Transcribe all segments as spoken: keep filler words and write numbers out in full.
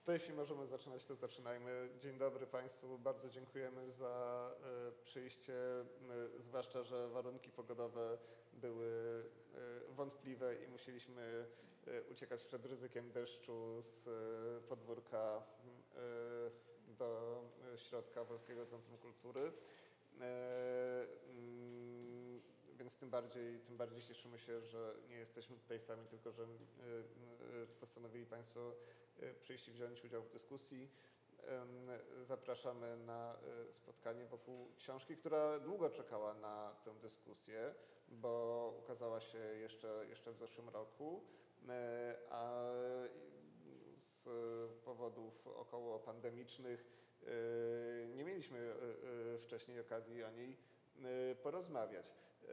To jeśli możemy zaczynać, to zaczynajmy. Dzień dobry Państwu, bardzo dziękujemy za y, przyjście, y, zwłaszcza, że warunki pogodowe były y, wątpliwe i musieliśmy y, uciekać przed ryzykiem deszczu z y, podwórka y, do środka Polskiego Centrum Kultury. Y, y, Więc tym bardziej, tym bardziej cieszymy się, że nie jesteśmy tutaj sami, tylko że postanowili Państwo przyjść i wziąć udział w dyskusji. Zapraszamy na spotkanie wokół książki, która długo czekała na tę dyskusję, bo ukazała się jeszcze, jeszcze w zeszłym roku, a z powodów około pandemicznych nie mieliśmy wcześniej okazji o niej porozmawiać.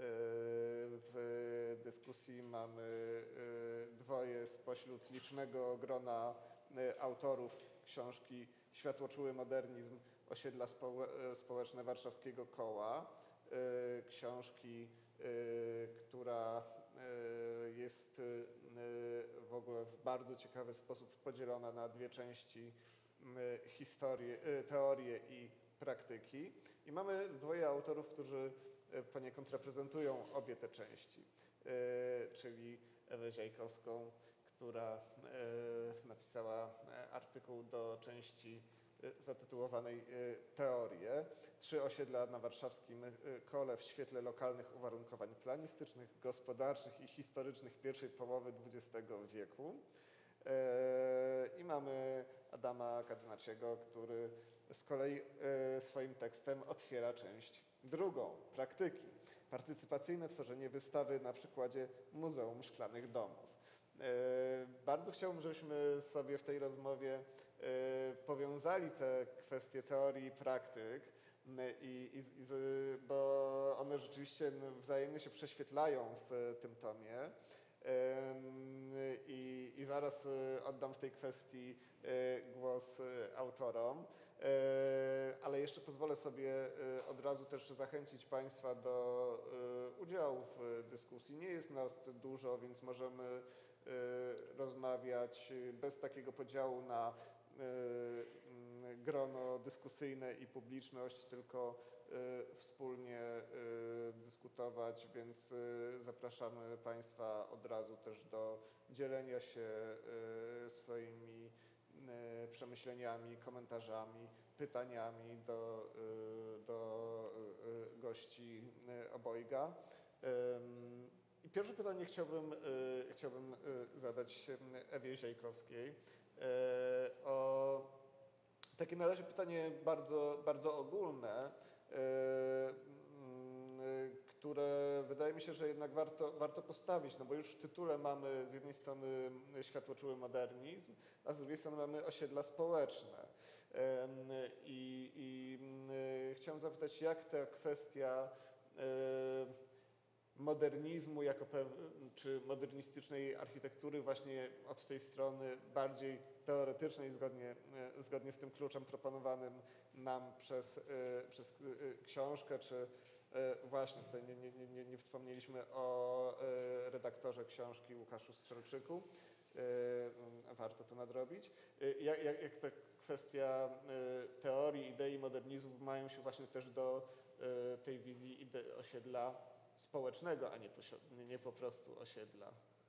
W dyskusji mamy dwoje spośród licznego grona autorów książki Światłoczuły modernizm. Osiedla społeczne Warszawskiego Koła. Książki, która jest w ogóle w bardzo ciekawy sposób podzielona na dwie części: historię, teorię i praktyki. I mamy dwoje autorów, którzy poniekąd reprezentują obie te części, czyli Ewę Ziajkowską, która napisała artykuł do części zatytułowanej Teorie. Trzy osiedla na warszawskim Kole w świetle lokalnych uwarunkowań planistycznych, gospodarczych i historycznych pierwszej połowy dwudziestego wieku. I mamy Adama Kadnaciego, który z kolei swoim tekstem otwiera część drugą, praktyki. Partycypacyjne tworzenie wystawy na przykładzie Muzeum Szklanych Domów. Bardzo chciałbym, żebyśmy sobie w tej rozmowie powiązali te kwestie teorii i praktyk, i, i, i, bo one rzeczywiście wzajemnie się prześwietlają w tym tomie. I, I zaraz oddam w tej kwestii głos autorom, ale jeszcze pozwolę sobie od razu też zachęcić Państwa do udziału w dyskusji. Nie jest nas dużo, więc możemy rozmawiać bez takiego podziału na grono dyskusyjne i publiczność, tylko wspólnie dyskutować, więc zapraszamy Państwa od razu też do dzielenia się swoimi przemyśleniami, komentarzami, pytaniami do, do gości obojga. I pierwsze pytanie chciałbym, chciałbym zadać Ewie Ziajkowskiej. O takie na razie pytanie bardzo, bardzo ogólne, które wydaje mi się, że jednak warto, warto postawić, no bo już w tytule mamy z jednej strony światłoczuły modernizm, a z drugiej strony mamy osiedla społeczne. I, i chciałem zapytać, jak ta kwestia modernizmu jako czy modernistycznej architektury właśnie od tej strony bardziej teoretycznej, zgodnie, zgodnie z tym kluczem proponowanym nam przez, przez książkę, czy właśnie tutaj nie, nie, nie, nie wspomnieliśmy o redaktorze książki Łukaszu Strzelczyku. Warto to nadrobić. Jak, jak, jak ta kwestia teorii, idei modernizmu mają się właśnie też do tej wizji ide- osiedla społecznego, a nie po, nie po prostu osiedla?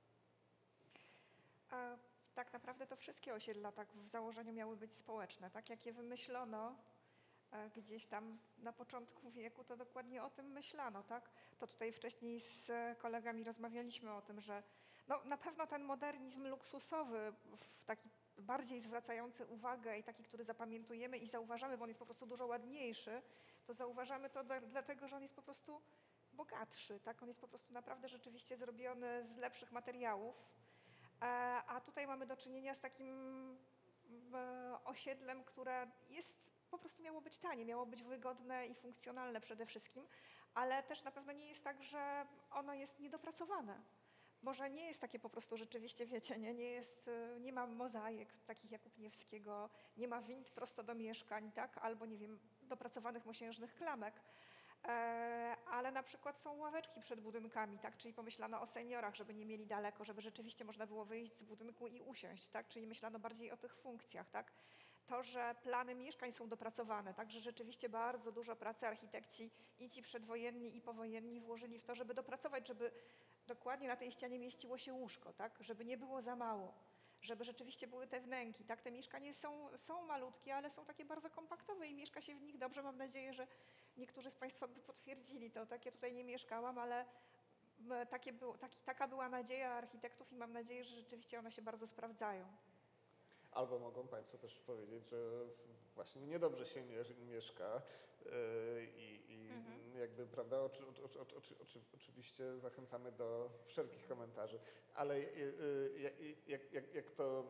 A tak naprawdę to wszystkie osiedla tak w założeniu miały być społeczne. Tak jak je wymyślono gdzieś tam na początku wieku, to dokładnie o tym myślano. Tak? To tutaj wcześniej z kolegami rozmawialiśmy o tym, że no, na pewno ten modernizm luksusowy, taki bardziej zwracający uwagę i taki, który zapamiętujemy i zauważamy, bo on jest po prostu dużo ładniejszy, to zauważamy to dlatego, że on jest po prostu bogatszy, tak? On jest po prostu naprawdę rzeczywiście zrobiony z lepszych materiałów, a tutaj mamy do czynienia z takim osiedlem, które jest, po prostu miało być tanie, miało być wygodne i funkcjonalne przede wszystkim, ale też na pewno nie jest tak, że ono jest niedopracowane. Może nie jest takie po prostu rzeczywiście, wiecie, nie, nie, jest, nie ma mozaik takich jak u Pniewskiego, nie ma wind prosto do mieszkań, tak? Albo nie wiem, dopracowanych mosiężnych klamek. E, ale na przykład są ławeczki przed budynkami, tak? Czyli pomyślano o seniorach, żeby nie mieli daleko, żeby rzeczywiście można było wyjść z budynku i usiąść, tak? Czyli myślano bardziej o tych funkcjach, tak? To, że plany mieszkań są dopracowane, tak? Że rzeczywiście bardzo dużo pracy architekci i ci przedwojenni i powojenni włożyli w to, żeby dopracować, żeby dokładnie na tej ścianie mieściło się łóżko, tak? Żeby nie było za mało, żeby rzeczywiście były te wnęki, tak? Te mieszkania są, są malutkie, ale są takie bardzo kompaktowe i mieszka się w nich dobrze. Mam nadzieję, że niektórzy z Państwa by potwierdzili to, tak? Ja tutaj nie mieszkałam, ale m, takie było, taki, taka była nadzieja architektów i mam nadzieję, że rzeczywiście one się bardzo sprawdzają. Albo mogą Państwo też powiedzieć, że właśnie niedobrze się mie- mieszka yy, i, i Mhm. jakby, prawda, oczy, oczy, oczy, oczy, oczy, oczywiście zachęcamy do wszelkich komentarzy, ale yy, jak, jak, jak, jak to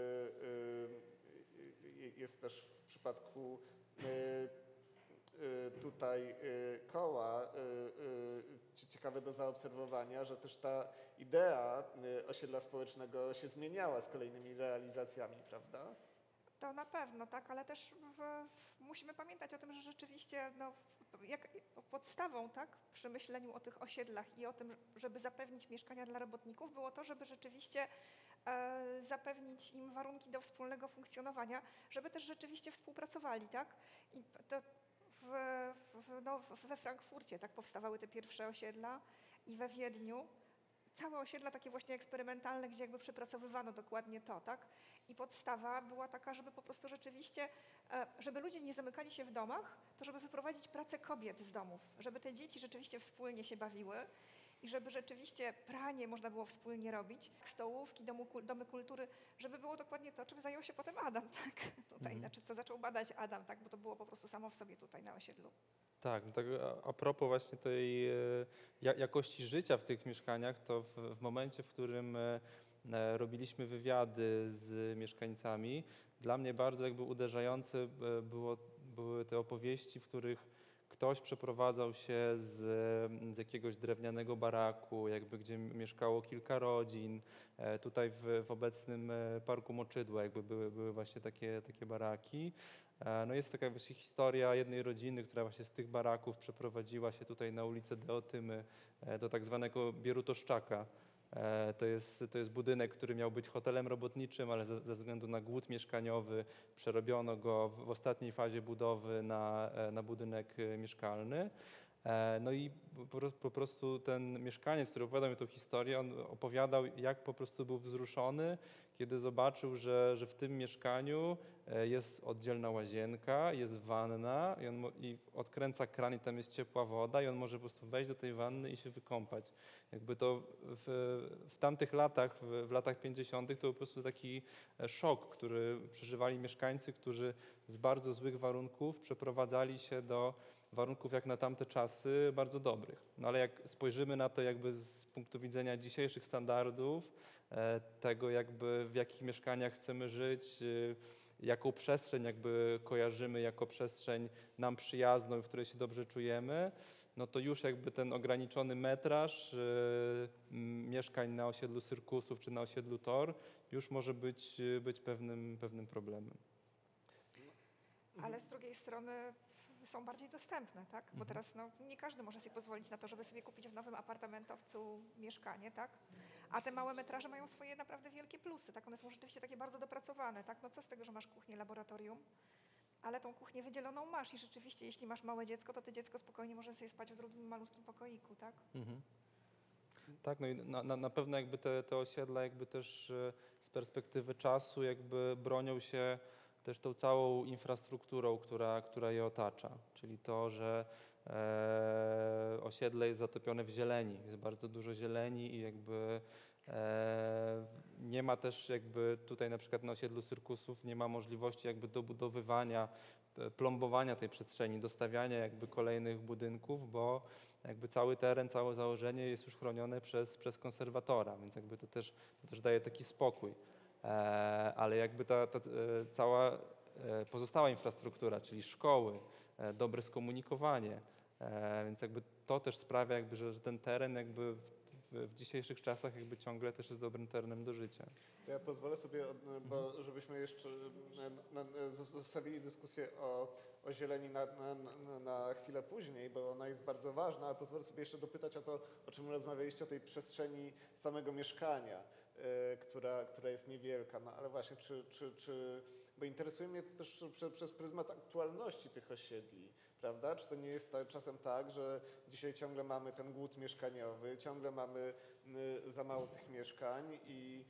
yy, yy, jest też w przypadku yy, yy, tutaj yy, koła, yy, yy, ciekawe do zaobserwowania, że też ta idea y, osiedla społecznego się zmieniała z kolejnymi realizacjami, prawda? To na pewno, tak, ale też w, w, musimy pamiętać o tym, że rzeczywiście no, jak, podstawą tak, przy myśleniu o tych osiedlach i o tym, żeby zapewnić mieszkania dla robotników, było to, żeby rzeczywiście e, zapewnić im warunki do wspólnego funkcjonowania, żeby też rzeczywiście współpracowali, tak? I to w, w, no, we Frankfurcie tak powstawały te pierwsze osiedla i we Wiedniu. Całe osiedla takie właśnie eksperymentalne, gdzie jakby przepracowywano dokładnie to, tak? I podstawa była taka, żeby po prostu rzeczywiście, e, żeby ludzie nie zamykali się w domach, to żeby wyprowadzić pracę kobiet z domów, żeby te dzieci rzeczywiście wspólnie się bawiły i żeby rzeczywiście pranie można było wspólnie robić, stołówki, domu, domy kultury, żeby było dokładnie to, czym zajął się potem Adam, tak? Tutaj, Mhm. znaczy co zaczął badać Adam, tak? Bo to było po prostu samo w sobie tutaj na osiedlu. Tak, no tak a, a propos właśnie tej e, ja, jakości życia w tych mieszkaniach, to w, w momencie, w którym e, e, robiliśmy wywiady z mieszkańcami, dla mnie bardzo jakby uderzające e, było, były te opowieści, w których ktoś przeprowadzał się z, z jakiegoś drewnianego baraku, jakby gdzie mieszkało kilka rodzin. E, tutaj w, w obecnym e, Parku Moczydła jakby były, były właśnie takie, takie baraki. E, No jest taka właśnie historia jednej rodziny, która właśnie z tych baraków przeprowadziła się tutaj na ulicę Deotymy e, do tak zwanego Bierutoszczaka. E, To jest, to jest budynek, który miał być hotelem robotniczym, ale ze, ze względu na głód mieszkaniowy przerobiono go w, w ostatniej fazie budowy na, e, na budynek e, mieszkalny. E, No i po, pro- po prostu ten mieszkaniec, który opowiadał mi tę historię, on opowiadał, jak po prostu był wzruszony, kiedy zobaczył, że, że w tym mieszkaniu e, jest oddzielna łazienka, jest wanna i, on, mo- i odkręca kran i tam jest ciepła woda i on może po prostu wejść do tej wanny i się wykąpać. Jakby to w, w tamtych latach, w, w latach pięćdziesiątych to był po prostu taki e, szok, który przeżywali mieszkańcy, którzy z bardzo złych warunków przeprowadzali się do warunków jak na tamte czasy bardzo dobrych. No ale jak spojrzymy na to jakby z punktu widzenia dzisiejszych standardów, e, tego jakby w jakich mieszkaniach chcemy żyć, e, jaką przestrzeń jakby kojarzymy jako przestrzeń nam przyjazną, w której się dobrze czujemy, no to już jakby ten ograniczony metraż e, m, mieszkań na osiedlu Cyrkusów czy na osiedlu Tor już może być, być pewnym, pewnym problemem. Ale z drugiej strony są bardziej dostępne, tak? Bo Mhm. teraz no, nie każdy może sobie pozwolić na to, żeby sobie kupić w nowym apartamentowcu mieszkanie, tak? A te małe metraże mają swoje naprawdę wielkie plusy, tak? One są rzeczywiście takie bardzo dopracowane, tak? No co z tego, że masz kuchnię, laboratorium, ale tą kuchnię wydzieloną masz i rzeczywiście, jeśli masz małe dziecko, to to dziecko spokojnie może sobie spać w drugim malutkim pokoiku, tak? Mhm. Tak, no i na, na, na pewno jakby te, te osiedla jakby też e, z perspektywy czasu jakby bronią się też tą całą infrastrukturą, która, która je otacza, czyli to, że e, osiedle jest zatopione w zieleni, jest bardzo dużo zieleni i jakby e, nie ma też jakby tutaj na przykład na osiedlu Cyrkusów nie ma możliwości jakby dobudowywania, e, plombowania tej przestrzeni, dostawiania jakby kolejnych budynków, bo jakby cały teren, całe założenie jest już chronione przez, przez konserwatora, więc jakby to też, to też daje taki spokój. E, ale jakby ta, ta e, cała e, pozostała infrastruktura, czyli szkoły, e, dobre skomunikowanie, e, więc jakby to też sprawia, jakby, że, że ten teren jakby w, w, w dzisiejszych czasach jakby ciągle też jest dobrym terenem do życia. To ja pozwolę sobie, od- bo żebyśmy jeszcze na, na, zostawili dyskusję o, o zieleni na, na, na, na chwilę później, bo ona jest bardzo ważna, ale pozwolę sobie jeszcze dopytać o to, o czym rozmawialiście, o tej przestrzeni samego mieszkania, y, która, która jest niewielka. No ale właśnie, czy, czy, czy bo interesuje mnie to też prze, przez pryzmat aktualności tych osiedli, prawda? Czy to nie jest tak, czasem tak, że dzisiaj ciągle mamy ten głód mieszkaniowy, ciągle mamy y, za mało tych mieszkań i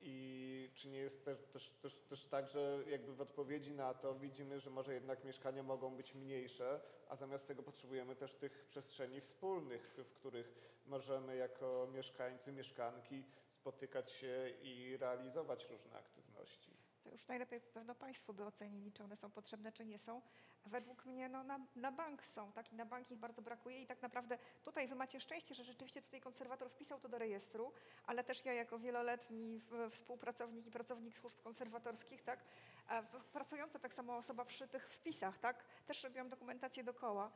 I czy nie jest też, też, też, też tak, że jakby w odpowiedzi na to widzimy, że może jednak mieszkania mogą być mniejsze, a zamiast tego potrzebujemy też tych przestrzeni wspólnych, w których możemy jako mieszkańcy, mieszkanki spotykać się i realizować różne aktywności. To już najlepiej pewno Państwo by ocenili, czy one są potrzebne, czy nie są. Według mnie no, na, na bank są, tak, i na bank ich bardzo brakuje i tak naprawdę tutaj Wy macie szczęście, że rzeczywiście tutaj konserwator wpisał to do rejestru, ale też ja jako wieloletni w, współpracownik i pracownik służb konserwatorskich, tak, a w- pracująca tak samo osoba przy tych wpisach, tak, też robiłam dokumentację dookoła,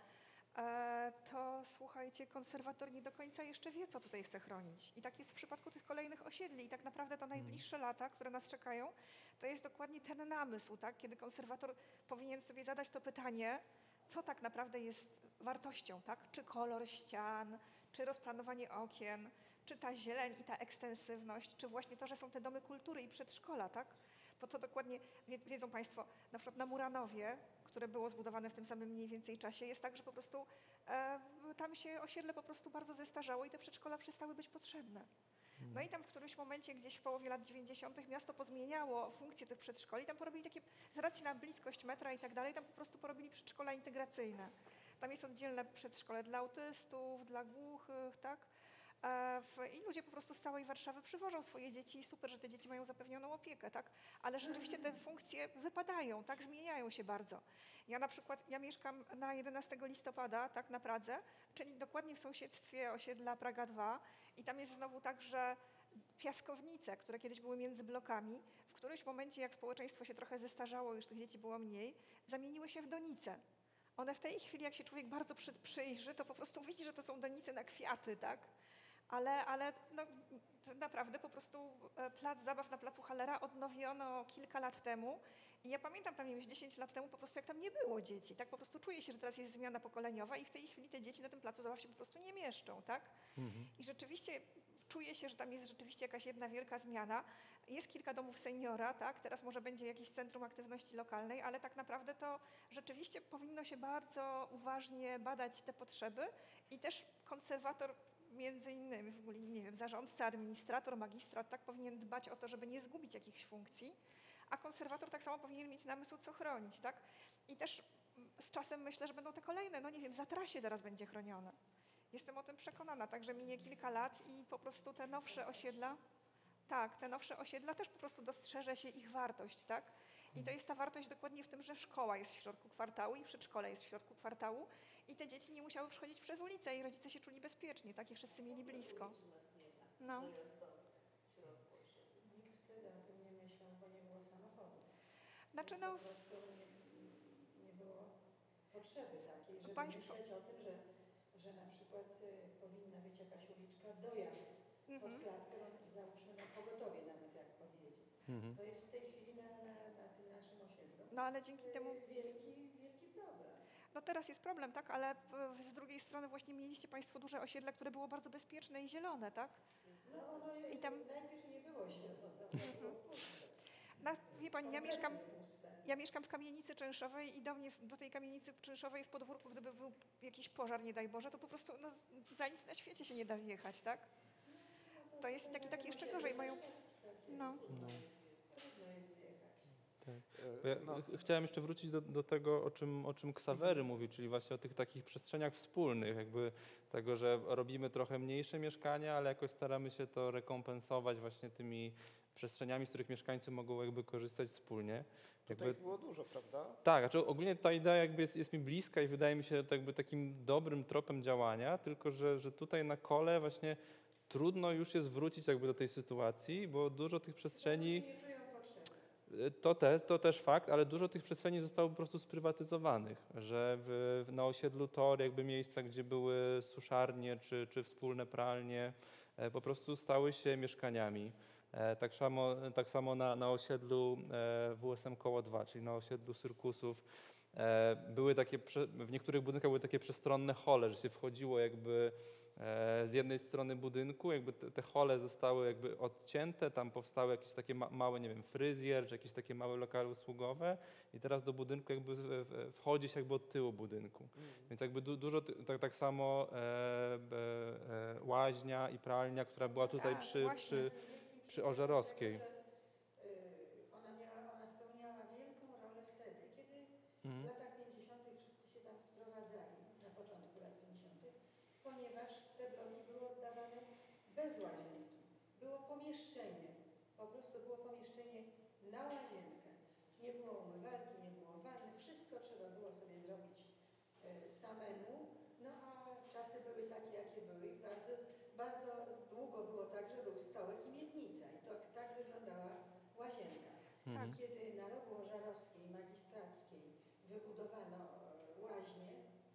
e, to słuchajcie, konserwator nie do końca jeszcze wie, co tutaj chce chronić. I tak jest w przypadku tych kolejnych osiedli i tak naprawdę to najbliższe lata, które nas czekają, to jest dokładnie ten namysł, tak? Kiedy konserwator powinien sobie zadać to pytanie, co tak naprawdę jest wartością, tak? Czy kolor ścian, czy rozplanowanie okien, czy ta zieleń i ta ekstensywność, czy właśnie to, że są te domy kultury i przedszkola, tak? Bo to dokładnie, wie- wiedzą Państwo, na przykład na Muranowie, które było zbudowane w tym samym mniej więcej czasie, jest tak, że po prostu e, tam się osiedle po prostu bardzo zestarzało i te przedszkola przestały być potrzebne. No i tam w którymś momencie, gdzieś w połowie lat dziewięćdziesiątych miasto pozmieniało funkcję tych przedszkoli, tam porobili takie, z racji na bliskość metra i tak dalej, tam po prostu porobili przedszkola integracyjne. Tam jest oddzielne przedszkole dla autystów, dla głuchych, tak? E, w- I ludzie po prostu z całej Warszawy przywożą swoje dzieci i super, że te dzieci mają zapewnioną opiekę, tak? Ale rzeczywiście te funkcje wypadają, tak? Zmieniają się bardzo. Ja na przykład, ja mieszkam na jedenastego listopada, tak? Na Pradze, czyli dokładnie w sąsiedztwie osiedla Praga dwa i tam jest znowu tak, że piaskownice, które kiedyś były między blokami, w którymś momencie, jak społeczeństwo się trochę zestarzało, już tych dzieci było mniej, zamieniły się w donice. One w tej chwili, jak się człowiek bardzo przy, przyjrzy, to po prostu widzi, że to są donice na kwiaty, tak? Ale, ale no, to naprawdę po prostu e, plac zabaw na placu Hallera odnowiono kilka lat temu i ja pamiętam tam, nie wiem, z dziesięć lat temu po prostu jak tam nie było dzieci, tak? Po prostu czuję się, że teraz jest zmiana pokoleniowa i w tej chwili te dzieci na tym placu zabaw się po prostu nie mieszczą, tak? I rzeczywiście czuję się, że tam jest rzeczywiście jakaś jedna wielka zmiana. Jest kilka domów seniora, tak? Teraz może będzie jakieś centrum aktywności lokalnej, ale tak naprawdę to rzeczywiście powinno się bardzo uważnie badać te potrzeby i też konserwator między innymi, w ogóle, nie wiem, zarządca, administrator, magistrat, tak powinien dbać o to, żeby nie zgubić jakichś funkcji, a konserwator tak samo powinien mieć namysł, co chronić, tak? I też mm, z czasem myślę, że będą te kolejne, no nie wiem, Zatrasie zaraz będzie chronione. Jestem o tym przekonana, także minie kilka lat i po prostu te nowsze osiedla, tak, te nowsze osiedla też po prostu dostrzeże się ich wartość, tak? I to jest ta wartość dokładnie w tym, że szkoła jest w środku kwartału i przedszkole jest w środku kwartału i te dzieci nie musiały przechodzić przez ulicę i rodzice się czuli bezpiecznie, tak? I wszyscy mieli blisko. No. Nikt wtedy o tym nie myślał, bo nie było samochodów. Znaczy, Po no, prostu nie, nie było potrzeby takiej, żeby Państwo- myśleć o tym, że, że na przykład y, powinna być jakaś uliczka, dojazd pod mhm. klatkę, no, załóżmy na pogotowie nawet jak podjedzie. Mhm. To jest w tej chwili na, na, na tym naszym osiedlu No ale dzięki temu, y, wielki, wielki problem. no teraz jest problem, tak? Ale w- z drugiej strony właśnie mieliście Państwo duże osiedle, które było bardzo bezpieczne i zielone, tak? No ono I tam- najpierw nie było zielone, to było puste. Na, wie Pani, ja mieszkam, Kompletnie puste. ja mieszkam w kamienicy czynszowej i do mnie, w- do tej kamienicy czynszowej w podwórku, gdyby był jakiś pożar, nie daj Boże, to po prostu no, za nic na świecie się nie da wjechać, tak? To jest taki, taki jeszcze gorzej, mają, no. No. Trudno jest wjechać. Bo ja E, no, ch- chciałem jeszcze wrócić do, do tego, o czym, o czym Ksawery mówi, czyli właśnie o tych takich przestrzeniach wspólnych, jakby tego, że robimy trochę mniejsze mieszkania, ale jakoś staramy się to rekompensować właśnie tymi przestrzeniami, z których mieszkańcy mogą jakby korzystać wspólnie. tutaj Jakby, było dużo, prawda? tak, znaczy ogólnie ta idea jakby jest, jest mi bliska i wydaje mi się to jakby takim dobrym tropem działania, tylko że, że tutaj na kole właśnie trudno już jest wrócić jakby do tej sytuacji, bo dużo tych przestrzeni... Nie czują potrzeby. To, te, to też fakt, ale dużo tych przestrzeni zostało po prostu sprywatyzowanych, że w, na osiedlu Tor jakby miejsca, gdzie były suszarnie czy, czy wspólne pralnie, e, po prostu stały się mieszkaniami. E, Tak samo, tak samo na, na osiedlu e, W S M Koło dwa, czyli na osiedlu Cyrkusów. E, Były takie, prze- w niektórych budynkach były takie przestronne hole, że się wchodziło jakby e, z jednej strony budynku, jakby te, te hole zostały jakby odcięte, tam powstały jakieś takie ma, małe, nie wiem, fryzjer, czy jakieś takie małe lokale usługowe i teraz do budynku jakby w- w- wchodzi się jakby od tyłu budynku. Więc jakby du, dużo, ty- tak, tak samo e, b- e, łaźnia i pralnia, która była tutaj Tak, przy, właśnie. przy, przy Ożarowskiej. Y, Ona, miała, ona spełniała wielką rolę wtedy, kiedy w Mhm. latach pięćdziesiątych wszyscy się tam sprowadzali, na początku lat pięćdziesiątych, ponieważ te bloki były oddawane bez łazienki. Było pomieszczenie, po prostu było pomieszczenie na łazienkę. Nie było umywalki, nie było wanny, wszystko trzeba było sobie zrobić e, samemu. No a czasy były takie, jakie były i bardzo, bardzo długo było tak, że był stołek i miednica i to tak wyglądała łazienka. Mhm. I kiedy na rogu Ożarowskiej, magistrackiej wybudowano e, łaźnię,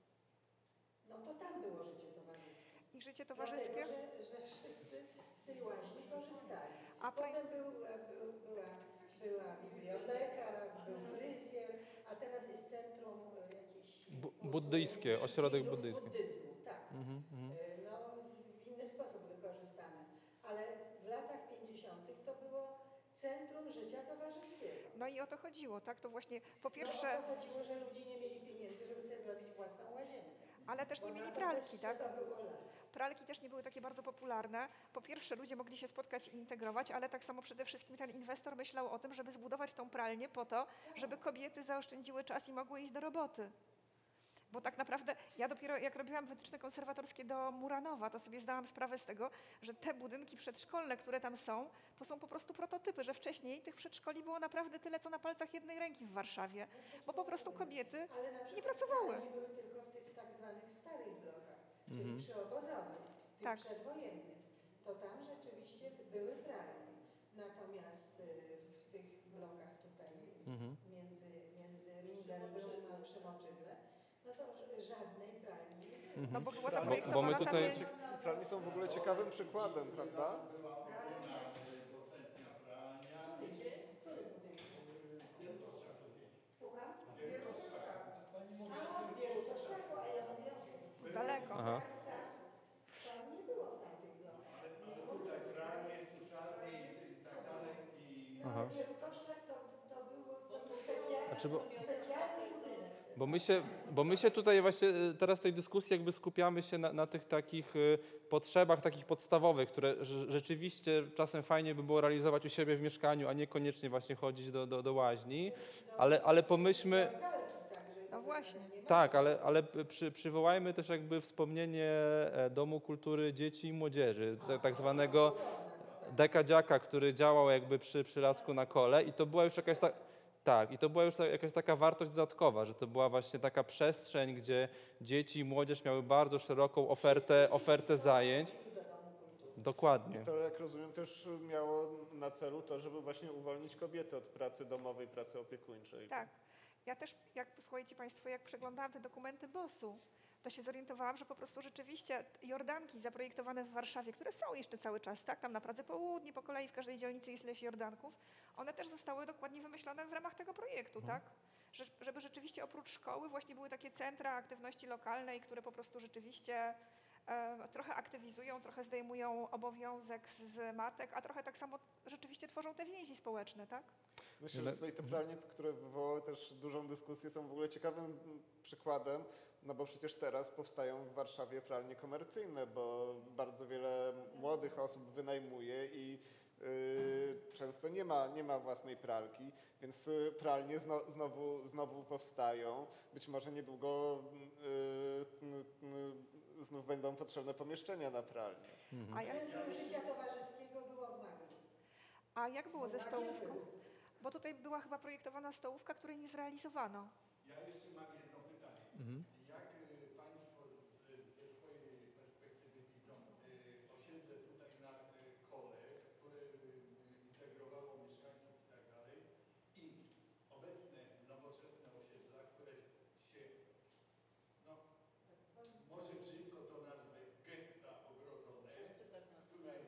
no to tam było życie towarzyskie. I życie towarzyskie. Dlatego, że, że wszyscy z tej łaźni korzystali. A projekt- Potem był, był, była, była biblioteka, był fryzjer, a teraz jest centrum e, jakieś... Bu- buddyjskie, ośrodek Indus buddyjski. buddyzmu, tak. Mhm, mhm. E, No, w inny sposób wykorzystane. Ale w latach pięćdziesiątych to było centrum życia towarzyskiego. No i o to chodziło, tak? To właśnie po No, pierwsze, o to chodziło, że ludzie nie mieli pieniędzy, żeby sobie zrobić własną łazienkę. ale też Bo nie na mieli to pralki, też tak? trzeba było lat. Pralki też nie były takie bardzo popularne. Po pierwsze, ludzie mogli się spotkać i integrować, ale tak samo przede wszystkim ten inwestor myślał o tym, żeby zbudować tą pralnię po to, żeby kobiety zaoszczędziły czas i mogły iść do roboty. Bo tak naprawdę ja dopiero jak robiłam wytyczne konserwatorskie do Muranowa, to sobie zdałam sprawę z tego, że te budynki przedszkolne, które tam są, to są po prostu prototypy, że wcześniej tych przedszkoli było naprawdę tyle, co na palcach jednej ręki w Warszawie, bo po prostu kobiety Ale na przykład nie pracowały. pralnie były tylko w tych tak zwanych starych blokach, czyli Mhm. przyobozowych, tych Tak. przedwojennych. To tam rzeczywiście były pralnie. Natomiast y, w tych blokach tutaj Mhm. między, między Ringelbrą a Przemoczydle, no to ż- żadnej pralni nie było. Mhm. No bo była Bo- bo my zaprojektowana ta tutaj- wiel- Pralnie są w ogóle ciekawym przykładem, prawda? Który budynek? Słucham? A, w Wierutoszczaku, a ja mówię o tym. daleko. Aha. Tam nie było w tamtych blokach. Nie było nic. No, Aha. Wierutoszczak to, to było to był specjalny, Znaczy, bo- specjalny budynek. Bo my, się, bo my się tutaj właśnie e, teraz w tej dyskusji jakby skupiamy się na, na tych takich e, potrzebach takich podstawowych, które rze- rzeczywiście czasem fajnie by było realizować u siebie w mieszkaniu, a niekoniecznie właśnie chodzić do, do, do łaźni, ale, ale pomyślmy, No właśnie. tak, ale, ale p- przy, przywołajmy też jakby wspomnienie e, Domu Kultury Dzieci i Młodzieży, tak, tak zwanego dekadziaka, który działał jakby przy, przy Lasku na Kole i to była już jakaś ta, tak, i to była już ta, jakaś taka wartość dodatkowa, że to była właśnie taka przestrzeń, gdzie dzieci i młodzież miały bardzo szeroką ofertę, ofertę zajęć. Dokładnie. To, jak rozumiem, też miało na celu to, żeby właśnie uwolnić kobiety od pracy domowej, pracy opiekuńczej. Tak. Ja też, jak słuchajcie Państwo, jak przeglądałam te dokumenty bosu, to się zorientowałam, że po prostu rzeczywiście jordanki zaprojektowane w Warszawie, które są jeszcze cały czas, tak, tam na Pradze Południe, po kolei w każdej dzielnicy jest ileś jordanków, one też zostały dokładnie wymyślone w ramach tego projektu, tak? Że, żeby rzeczywiście oprócz szkoły właśnie były takie centra aktywności lokalnej, które po prostu rzeczywiście e, trochę aktywizują, trochę zdejmują obowiązek z matek, a trochę tak samo rzeczywiście tworzą te więzi społeczne, tak? Myślę, Ale- że tutaj te pralnie, które wywołały też dużą dyskusję, są w ogóle ciekawym mm, przykładem, no bo przecież teraz powstają w Warszawie pralnie komercyjne, bo bardzo wiele młodych osób wynajmuje i y, często nie ma, nie ma własnej pralki, więc y, pralnie zno, znowu, znowu powstają. Być może niedługo y, y, y, znów będą potrzebne pomieszczenia na pralnię. A jak, Centrum życia towarzyskiego było w Magni. a jak było ze Bo stołówką? Magnie Bo tutaj była chyba projektowana stołówka, której nie zrealizowano. Ja jeszcze mam jedno pytanie. Mhm. Jak y, Państwo z, ze swojej perspektywy widzą y, osiedle tutaj na y, Kole, które y, integrowało mieszkańców i tak dalej, i obecne nowoczesne osiedla, które się, no, może brzydko to nazwę, getta ogrodzone, które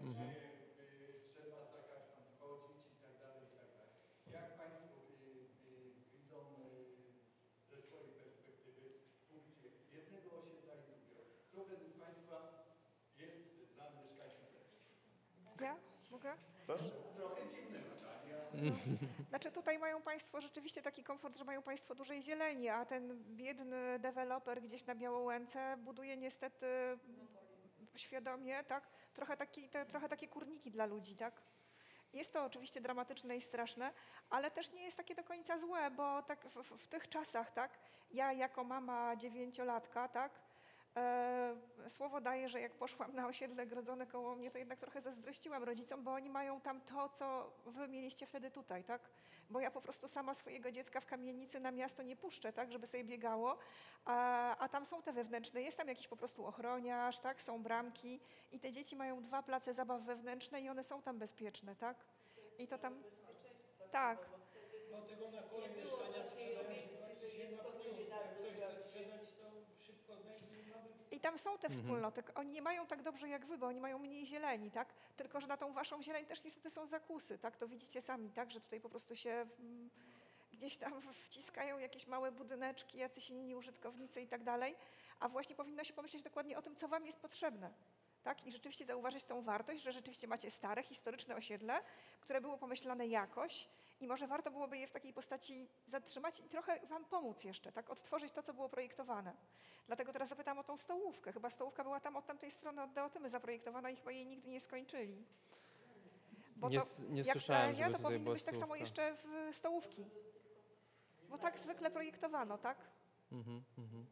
co według Państwa jest dla mieszkańców lepsze? Ja mogę? Proszę. Trochę dziwne pytanie. Znaczy tutaj mają Państwo rzeczywiście taki komfort, że mają Państwo dużej zieleni, a ten biedny deweloper gdzieś na Białołęce buduje niestety świadomie, tak, trochę, taki, te, trochę takie kurniki dla ludzi, tak. Jest to oczywiście dramatyczne i straszne, ale też nie jest takie do końca złe, bo tak w, w, w tych czasach, tak, ja jako mama dziewięciolatka, tak, e, słowo daję, że jak poszłam na osiedle grodzone koło mnie, to jednak trochę zazdrościłam rodzicom, bo oni mają tam to, co wy mieliście wtedy tutaj, tak, bo ja po prostu sama swojego dziecka w kamienicy na miasto nie puszczę, tak, żeby sobie biegało, a, a tam są te wewnętrzne, jest tam jakiś po prostu ochroniarz, tak, są bramki i te dzieci mają dwa place zabaw wewnętrzne i one są tam bezpieczne, tak, i to tam, tak. Dlatego na kole mieszkania sprzedają się praktycznie na pniu. Jak ktoś chce sprzedać, to szybko znajdzie nawet. I tam są te wspólnoty. Oni nie mają tak dobrze jak wy, bo oni mają mniej zieleni, tak? Tylko że na tą waszą zieleń też niestety są zakusy, tak? To widzicie sami, tak? Że tutaj po prostu się mm, gdzieś tam wciskają jakieś małe budyneczki, jacyś inni użytkownicy i tak dalej. A właśnie powinno się pomyśleć dokładnie o tym, co wam jest potrzebne. Tak? I rzeczywiście zauważyć tą wartość, że rzeczywiście macie stare, historyczne osiedle, które było pomyślane jakoś i może warto byłoby je w takiej postaci zatrzymać i trochę wam pomóc jeszcze, tak? Odtworzyć to, co było projektowane. Dlatego teraz zapytam o tą stołówkę. Chyba stołówka była tam od tamtej strony, od Deotymy zaprojektowana i chyba jej nigdy nie skończyli. Bo Nie to, s- nie jak słyszałem, realia, żeby to tutaj powinny była być tak samo stołówka. jeszcze w stołówki. Bo tak zwykle projektowano, tak? Mhm, mhm.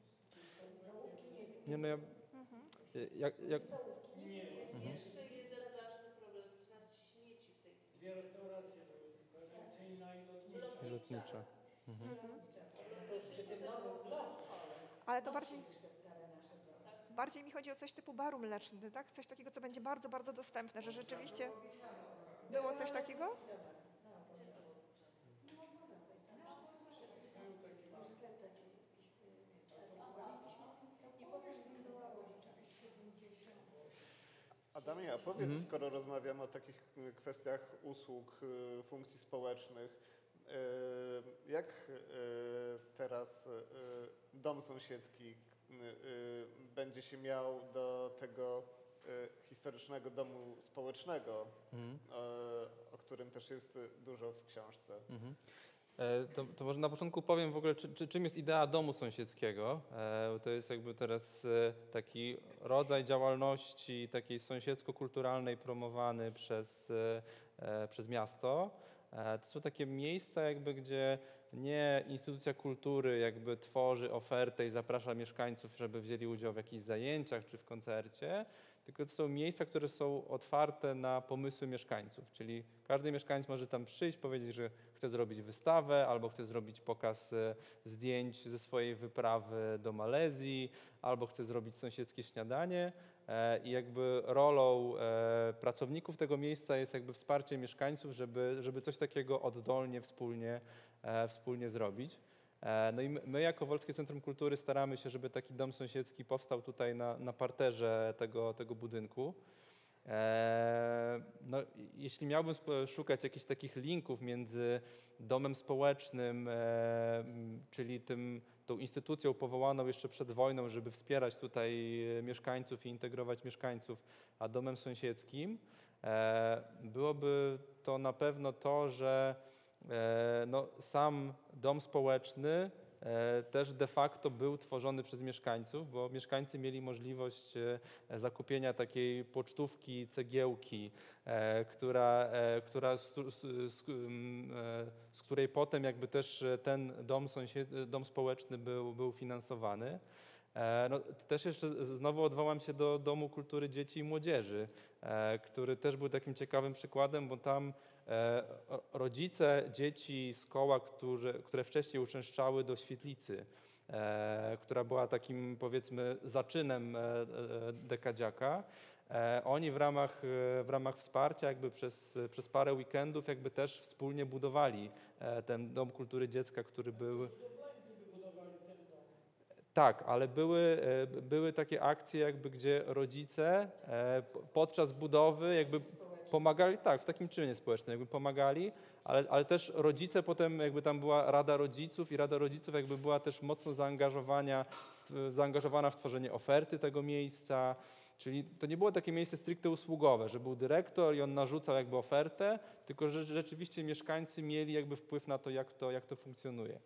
Nie no ja... Jak, jak, Nie, Jeszcze jeden ważny problem, to znaczy śmieci w tej chwili. dwie restauracje były, tylko edycyjna i lotnicza. lotnicza. Mhm. To już przy tym nowym bloku. Ale to bardziej, Niż te stare nasze bloki. bardziej mi chodzi o coś typu baru mleczny, tak? Coś takiego, co będzie bardzo, bardzo dostępne, że rzeczywiście było coś takiego? I potem była Łowicza. Adamie, a powiedz, Mhm. skoro rozmawiamy o takich y, kwestiach usług, y, funkcji społecznych, y, jak y, teraz y, dom sąsiedzki y, y, będzie się miał do tego y, historycznego domu społecznego, Mhm. y, o którym też jest y, dużo w książce? Mhm. E, To, to może na początku powiem w ogóle, czy, czy, czym jest idea domu sąsiedzkiego. E, bo to jest jakby teraz e, taki rodzaj działalności takiej sąsiedzko-kulturalnej promowany przez, e, e, przez miasto. E, to są takie miejsca jakby, gdzie nie instytucja kultury jakby tworzy ofertę i zaprasza mieszkańców, żeby wzięli udział w jakichś zajęciach czy w koncercie, tylko to są miejsca, które są otwarte na pomysły mieszkańców, czyli każdy mieszkaniec może tam przyjść, powiedzieć, że chce zrobić wystawę albo chce zrobić pokaz e, zdjęć ze swojej wyprawy do Malezji, albo chce zrobić sąsiedzkie śniadanie e, i jakby rolą e, pracowników tego miejsca jest jakby wsparcie mieszkańców, żeby, żeby coś takiego oddolnie, wspólnie, e, wspólnie zrobić. E, No i my, my jako Wolskie Centrum Kultury staramy się, żeby taki dom sąsiedzki powstał tutaj na, na parterze tego, tego budynku. E, No, i- jeśli miałbym sp- szukać jakichś takich linków między domem społecznym, e, m, czyli tym, tą instytucją powołaną jeszcze przed wojną, żeby wspierać tutaj e, mieszkańców i integrować mieszkańców, a domem sąsiedzkim, e, byłoby to na pewno to, że e, no, sam dom społeczny e, też de facto był tworzony przez mieszkańców, bo mieszkańcy mieli możliwość e, zakupienia takiej pocztówki, cegiełki, e, która, e, która z, z, z, m, e, z której potem jakby też e, ten dom, sąsied, dom społeczny był, był finansowany. E, No, też jeszcze z- znowu odwołam się do Domu Kultury Dzieci i Młodzieży, e, który też był takim ciekawym przykładem, bo tam e, ro- rodzice dzieci z koła, które, które wcześniej uczęszczały do Świetlicy, e, która była takim powiedzmy zaczynem e, e, dekadziaka, e, oni w ramach, e, w ramach wsparcia jakby przez, przez parę weekendów jakby też wspólnie budowali e, ten Dom Kultury Dziecka, który był... Budowlańcy wybudowali ten dom. Tak, ale były, e, b- były takie akcje jakby, gdzie rodzice e, po- podczas budowy jakby pomagali, tak, w takim czynie społecznym jakby pomagali, ale, ale też rodzice potem, jakby tam była Rada Rodziców i Rada Rodziców jakby była też mocno zaangażowania, w, zaangażowana w tworzenie oferty tego miejsca, czyli to nie było takie miejsce stricte usługowe, że był dyrektor i on narzucał jakby ofertę, tylko że rzeczywiście mieszkańcy mieli jakby wpływ na to, jak to, jak to funkcjonuje.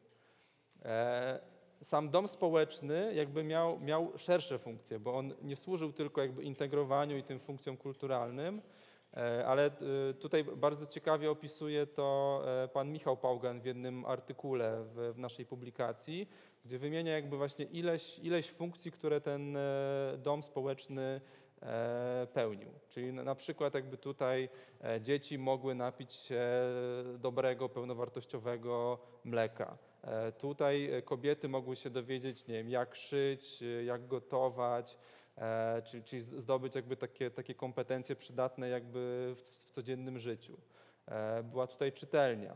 E, Sam dom społeczny jakby miał, miał szersze funkcje, bo on nie służył tylko jakby integrowaniu i tym funkcjom kulturalnym, e, ale e, tutaj bardzo ciekawie opisuje to e, pan Michał Pałgan w jednym artykule w, w naszej publikacji, gdzie wymienia jakby właśnie ileś, ileś funkcji, które ten e, dom społeczny e, pełnił. Czyli na, na przykład jakby tutaj e, dzieci mogły napić się dobrego, pełnowartościowego mleka. E, Tutaj e, kobiety mogły się dowiedzieć, nie wiem, jak szyć, e, jak gotować, e, czyli, czyli zdobyć jakby takie, takie kompetencje przydatne jakby w, w codziennym życiu. E, Była tutaj czytelnia,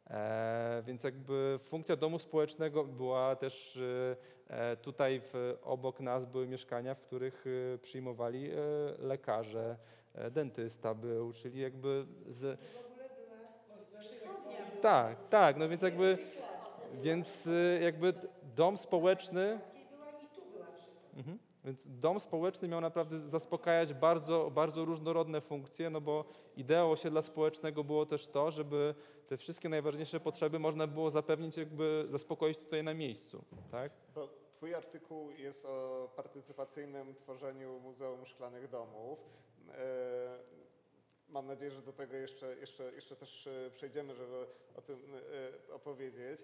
e, więc jakby funkcja domu społecznego była też e, e, tutaj w, obok nas były mieszkania, w których e, przyjmowali e, lekarze, e, dentysta był, czyli jakby z... W ogóle była przychodnia. Tak, tak, no więc jakby Więc y, jakby dom społeczny, Była i tu była przychodnia. mhm, więc dom społeczny miał naprawdę zaspokajać bardzo, bardzo różnorodne funkcje, no bo ideą osiedla społecznego było też to, żeby te wszystkie najważniejsze potrzeby można było zapewnić, jakby zaspokoić tutaj na miejscu, tak? Bo twój artykuł jest o partycypacyjnym tworzeniu Muzeum Szklanych Domów. E, Mam nadzieję, że do tego jeszcze, jeszcze, jeszcze też e, przejdziemy, żeby o tym e, opowiedzieć.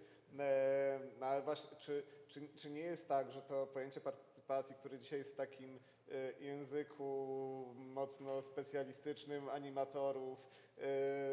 E, No ale właśnie, czy, czy, czy nie jest tak, że to pojęcie partycypacji, które dzisiaj jest w takim e, języku mocno specjalistycznym, animatorów, e,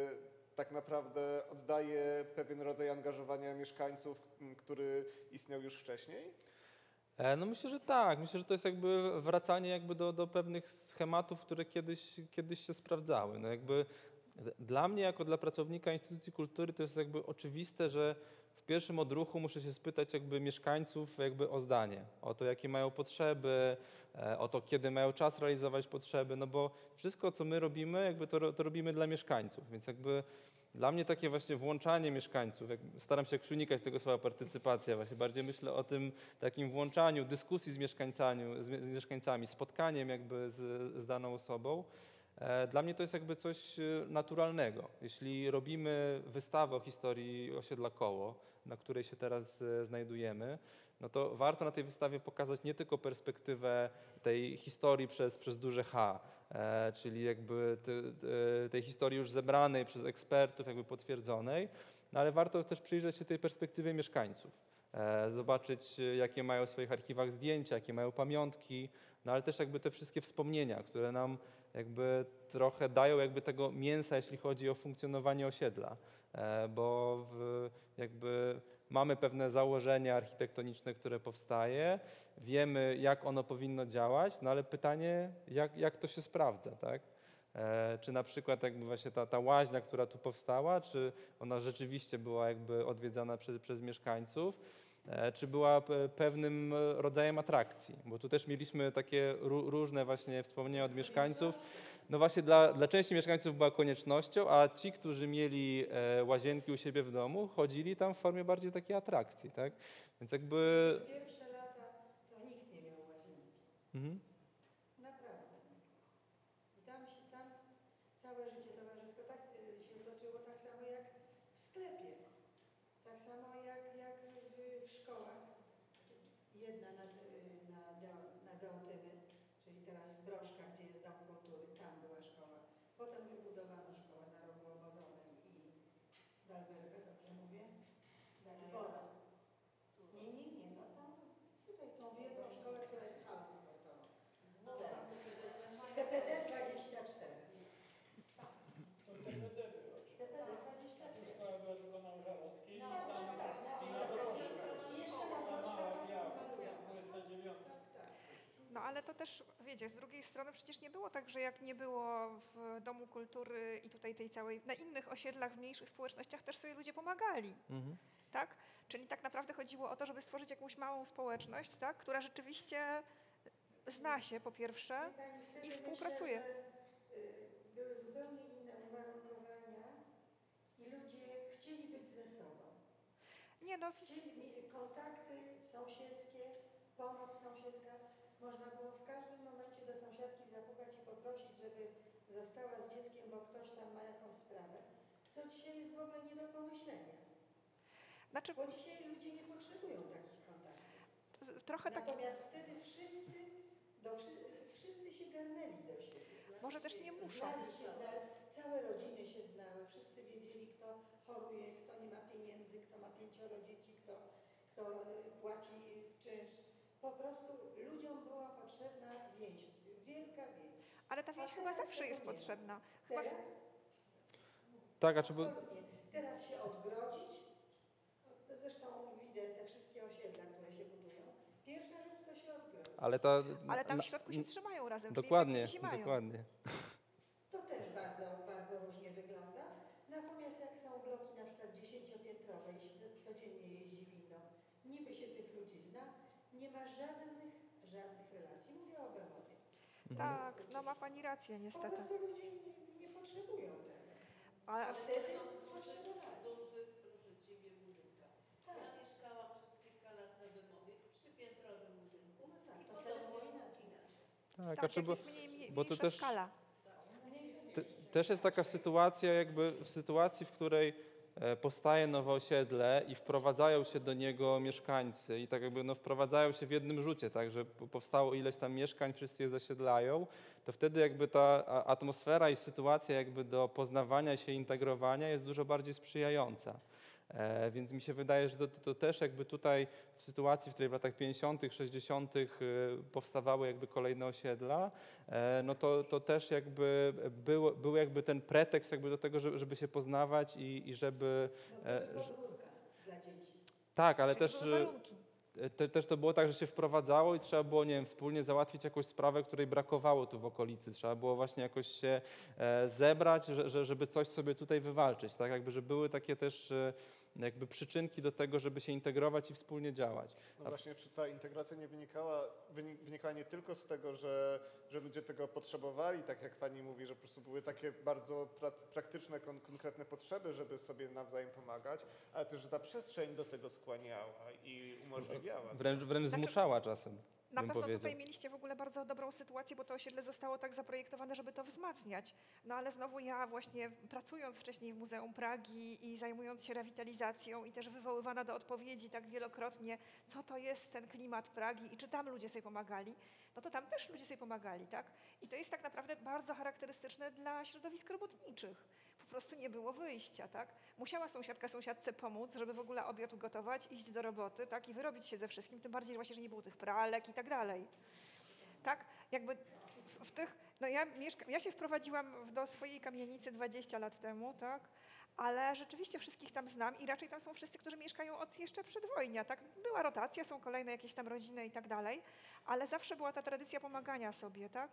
tak naprawdę oddaje pewien rodzaj angażowania mieszkańców, m, który istniał już wcześniej? E, No myślę, że tak. Myślę, że to jest jakby wracanie jakby do, do pewnych schematów, które kiedyś, kiedyś się sprawdzały. No jakby d- dla mnie, jako dla pracownika instytucji kultury, to jest jakby oczywiste, że w pierwszym odruchu muszę się spytać jakby mieszkańców jakby o zdanie, o to, jakie mają potrzeby, e, o to, kiedy mają czas realizować potrzeby, no bo wszystko, co my robimy, jakby to, ro- to robimy dla mieszkańców, więc jakby dla mnie takie właśnie włączanie mieszkańców, jak staram się jak unikać tego słowa partycypacja, właśnie bardziej myślę o tym takim włączaniu, dyskusji z mieszkańcami, z, mie- z mieszkańcami, spotkaniem jakby z, z daną osobą. E, Dla mnie to jest jakby coś e, naturalnego. Jeśli robimy wystawę o historii osiedla Koło, na której się teraz e, znajdujemy, no to warto na tej wystawie pokazać nie tylko perspektywę tej historii przez, przez duże H, e, czyli jakby te, te, tej historii już zebranej przez ekspertów, jakby potwierdzonej, no ale warto też przyjrzeć się tej perspektywie mieszkańców, e, zobaczyć e, jakie mają w swoich archiwach zdjęcia, jakie mają pamiątki, no ale też jakby te wszystkie wspomnienia, które nam jakby trochę dają jakby tego mięsa, jeśli chodzi o funkcjonowanie osiedla, e, bo w, jakby mamy pewne założenia architektoniczne, które powstaje, wiemy, jak ono powinno działać, no ale pytanie, jak, jak to się sprawdza, tak? E, czy na przykład jakby właśnie ta, ta łaźnia, która tu powstała, czy ona rzeczywiście była jakby odwiedzana przez, przez mieszkańców, e, czy była pe- pewnym rodzajem atrakcji, bo tu też mieliśmy takie ró- różne właśnie wspomnienia od mieszkańców. No właśnie dla, dla części mieszkańców była koniecznością, a ci, którzy mieli e, łazienki u siebie w domu, chodzili tam w formie bardziej takiej atrakcji, tak? Więc jakby... Przez pierwsze lata to nikt nie miał łazienki. Mhm. Naprawdę. I tam się tam całe życie towarzysko tak y, się toczyło, tak samo jak w sklepie. Tak samo jak, jak w, w szkołach. Jedna na, y, na, Deo- na Deotymy, czyli teraz Broszka, gdzie jest Dom Kultury, tam była szkoła. Potem wybudowano szkołę na rogu obozowym i Dalberga, dobrze mówię? Dalibora. Nie, nie, nie, no tam tutaj tą wielką szkołę, która jest halą sportową. Teraz. K P D dwadzieścia cztery. To T P D było. K P D dwadzieścia cztery. Szkoła była tylko na Użalowskiej i No, tam tak, tak, na i na Broszkę. I jeszcze na Ta Broszkę, mała tak, biała, tak, dwudziesta dziewiąta. tak, tak. No ale to też, wiecie, z drugiej strony przecież nie było tak, że jak nie było w Domu Kultury i tutaj tej całej, na innych osiedlach, w mniejszych społecznościach też sobie ludzie pomagali, Mhm. tak? Czyli tak naprawdę chodziło o to, żeby stworzyć jakąś małą społeczność, tak? Która rzeczywiście zna się po pierwsze Pani, wtedy i współpracuje. Myślę, że, y, były zupełnie inne uwarunkowania i ludzie Nie no, Chcieli mi- kontakty sąsiedzkie, pomoc sąsiedzka. Można było w każdym momencie do sąsiadki zapukać i poprosić, żeby została z dzieckiem, bo ktoś tam ma jakąś sprawę. Co dzisiaj jest w ogóle nie do pomyślenia. znaczy Bo dzisiaj ludzie nie potrzebują takich kontaktów. trochę tak, Natomiast wtedy wszyscy, do, wszy- wszyscy się garnęli do siebie. może też nie muszą. Znali się, znali, całe rodziny się znały, wszyscy wiedzieli, kto choruje, kto nie ma pieniędzy, kto ma pięcioro dzieci, kto, kto y, płaci czynsz. Po prostu ludziom była potrzebna więź, wielka więź. Ale ta więź A chyba teraz zawsze tego jest nie ma. potrzebna. Chyba, Teraz? Tak, a czy by, Absolutnie. Teraz się odgrodzić. To zresztą widzę te wszystkie osiedla, które się budują. Pierwsza rzecz to się odgrodzić. ale ta... ale tam na- w środku się trzymają razem, czyli Dokładnie, więzi mają. dokładnie. To też bardzo, bardzo różnie wygląda. Natomiast jak są bloki na przykład dziesięciopiętrowe i się codziennie jeździ windą, niby się tych ludzi zna, nie ma żadnych, żadnych relacji. Mówię o Bemowie. Tak, no ma pani rację Po niestety. prostu ludzie nie, nie potrzebują tego. Ale A wtedy Zresztą potrzebowali. dużych, proszę Ciebie, budynkach. Tak. Ja mieszkałam przez kilka lat na Bemowie w trzypiętrowym budynku No tak, i to potem wtedy było było inaczej. inaczej. Tak, tak, a czy jak bo, jest mniej, mniej, bo to mniejsza też- skala. te, też jest taka sytuacja, jakby w sytuacji, w której e, powstaje nowe osiedle i wprowadzają się do niego mieszkańcy i tak jakby no, wprowadzają się w jednym rzucie, tak, że po- powstało ileś tam mieszkań, wszyscy je zasiedlają, to wtedy jakby ta a- atmosfera i sytuacja jakby do poznawania się, integrowania jest dużo bardziej sprzyjająca. E, więc mi się wydaje, że to, to też jakby tutaj w sytuacji, w której w latach pięćdziesiątych, sześćdziesiątych y, powstawały jakby kolejne osiedla, e, no to, to też jakby był, był jakby ten pretekst jakby do tego, żeby, żeby się poznawać i, i żeby... No, E, były że- podwórka dla dzieci. tak, ale Czyli też... były y, warunki. te, też to było tak, że się wprowadzało i trzeba było, nie wiem, wspólnie załatwić jakąś sprawę, której brakowało tu w okolicy. Trzeba było właśnie jakoś się e, zebrać, że, że, żeby coś sobie tutaj wywalczyć, tak? Jakby, że były takie też e, jakby przyczynki do tego, żeby się integrować i wspólnie działać. No A- właśnie, czy ta integracja nie wynikała, wyni- wynikała nie tylko z tego, że, że ludzie tego potrzebowali, tak jak pani mówi, że po prostu były takie bardzo pra praktyczne, kon konkretne potrzeby, żeby sobie nawzajem pomagać, ale też, że ta przestrzeń do tego skłaniała i umożliwiała. Wręcz, wręcz Znaczy- zmuszała czasem, Na bym pewno powiedział. tutaj mieliście w ogóle bardzo dobrą sytuację, bo to osiedle zostało tak zaprojektowane, żeby to wzmacniać. No ale znowu ja właśnie pracując wcześniej w Muzeum Pragi i zajmując się rewitalizacją i też wywoływana do odpowiedzi tak wielokrotnie, co to jest ten klimat Pragi i czy tam ludzie sobie pomagali, no to tam też ludzie sobie pomagali, tak? I to jest tak naprawdę bardzo charakterystyczne dla środowisk robotniczych. Po prostu nie było wyjścia, tak? Musiała sąsiadka sąsiadce pomóc, żeby w ogóle obiad ugotować, iść do roboty, tak? I wyrobić się ze wszystkim, tym bardziej właśnie, że nie było tych pralek i tak dalej. Tak? Jakby w, w tych, no ja, mieszka, ja się wprowadziłam w- do swojej kamienicy dwadzieścia lat temu, tak? Ale rzeczywiście wszystkich tam znam i raczej tam są wszyscy, którzy mieszkają od jeszcze przedwojnia, tak? Była rotacja, są kolejne jakieś tam rodziny i tak dalej, ale zawsze była ta tradycja pomagania sobie, tak?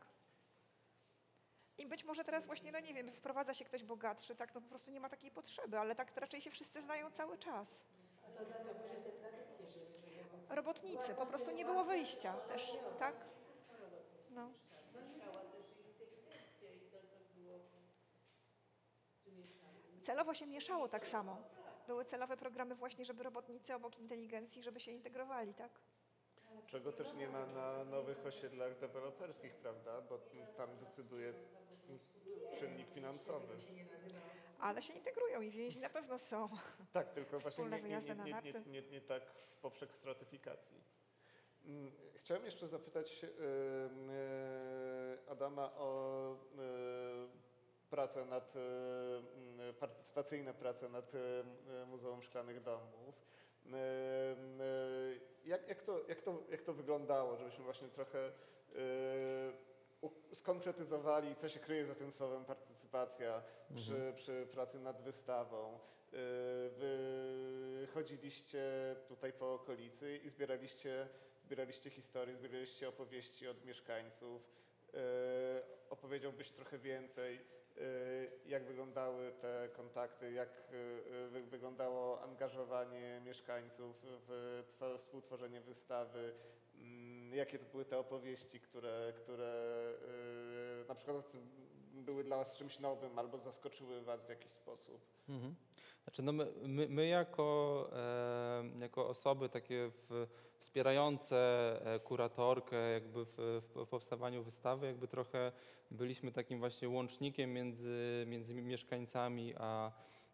I być może teraz właśnie, no nie wiem, wprowadza się ktoś bogatszy, tak? No po prostu nie ma takiej potrzeby, ale tak to raczej się wszyscy znają cały czas. A to dlatego, że te tradycje, że Robotnicy, po prostu nie było wyjścia też, tak? No. Mieszkała też i inteligencja i to, co było wymieszane. Celowo się mieszało tak samo. Były celowe programy właśnie, żeby robotnicy obok inteligencji, żeby się integrowali, tak? Czego też nie ma na nowych osiedlach deweloperskich, prawda? Bo tam decyduje czynnik finansowy. Ale się integrują i więzi na pewno są. Tak, tylko właśnie Wspólne nie, nie, wyjazdy nie, na nie, narty. nie, nie, nie tak w poprzek stratyfikacji. Mm, Chciałem jeszcze zapytać yy, yy, Adama o yy, pracę nad, yy, partycypacyjne prace nad yy, Muzeum Szklanych Domów. Yy, yy, jak, jak, to, jak, to, jak to wyglądało, żebyśmy właśnie trochę yy, u- skonkretyzowali, co się kryje za tym słowem partycypacja przy, przy pracy nad wystawą. Yy, Wy chodziliście tutaj po okolicy i zbieraliście, zbieraliście historie, zbieraliście opowieści od mieszkańców. Yy, Opowiedziałbyś trochę więcej, yy, jak wyglądały te kontakty, jak yy, wy- wyglądało angażowanie mieszkańców w two- współtworzenie wystawy, mm, jakie to były te opowieści, które, które yy, na przykład były dla Was czymś nowym albo zaskoczyły Was w jakiś sposób. Mhm. Znaczy no my, my, my jako, e, jako osoby takie w, wspierające e, kuratorkę jakby w, w powstawaniu wystawy, jakby trochę byliśmy takim właśnie łącznikiem między, między mieszkańcami a,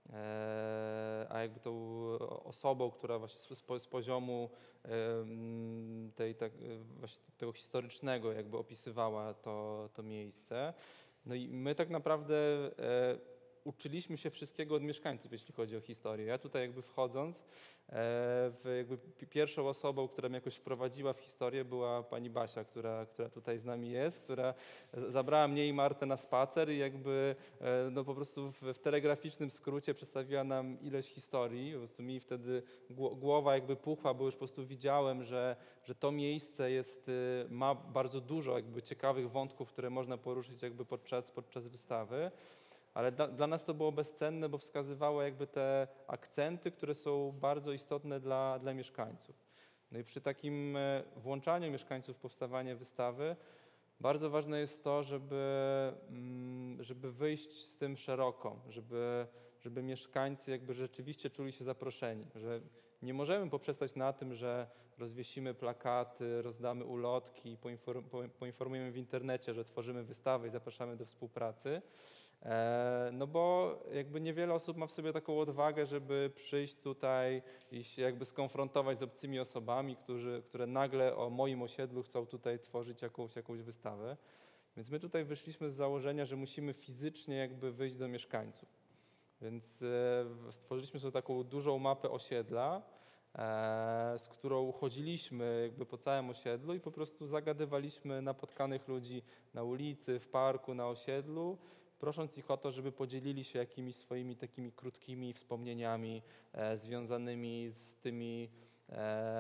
e, a jakby tą osobą, która właśnie z, z poziomu e, tej, tak, właśnie tego historycznego jakby opisywała to, to miejsce. No i my tak naprawdę e, uczyliśmy się wszystkiego od mieszkańców, jeśli chodzi o historię. Ja tutaj jakby wchodząc, e, w jakby pi- pierwszą osobą, która mnie jakoś wprowadziła w historię, była pani Basia, która, która tutaj z nami jest, która z- zabrała mnie i Martę na spacer i jakby e, no po prostu w, w telegraficznym skrócie przedstawiła nam ileś historii. Po prostu mi wtedy gło- głowa jakby puchła, bo już po prostu widziałem, że, że to miejsce jest, y, ma bardzo dużo jakby ciekawych wątków, które można poruszyć jakby podczas, podczas wystawy. Ale dla, dla nas to było bezcenne, bo wskazywało jakby te akcenty, które są bardzo istotne dla, dla mieszkańców. No i przy takim e, włączaniu mieszkańców w powstawanie wystawy bardzo ważne jest to, żeby, mm, żeby wyjść z tym szeroko, żeby, żeby mieszkańcy jakby rzeczywiście czuli się zaproszeni, że nie możemy poprzestać na tym, że rozwiesimy plakaty, rozdamy ulotki, poinform, po- poinformujemy w internecie, że tworzymy wystawę i zapraszamy do współpracy. E, No bo jakby niewiele osób ma w sobie taką odwagę, żeby przyjść tutaj i się jakby skonfrontować z obcymi osobami, którzy, które nagle o moim osiedlu chcą tutaj tworzyć jakąś, jakąś wystawę. Więc my tutaj wyszliśmy z założenia, że musimy fizycznie jakby wyjść do mieszkańców. Więc e, stworzyliśmy sobie taką dużą mapę osiedla, e, z którą chodziliśmy jakby po całym osiedlu i po prostu zagadywaliśmy napotkanych ludzi na ulicy, w parku, na osiedlu, prosząc ich o to, żeby podzielili się jakimiś swoimi takimi krótkimi wspomnieniami e, związanymi z tymi, e,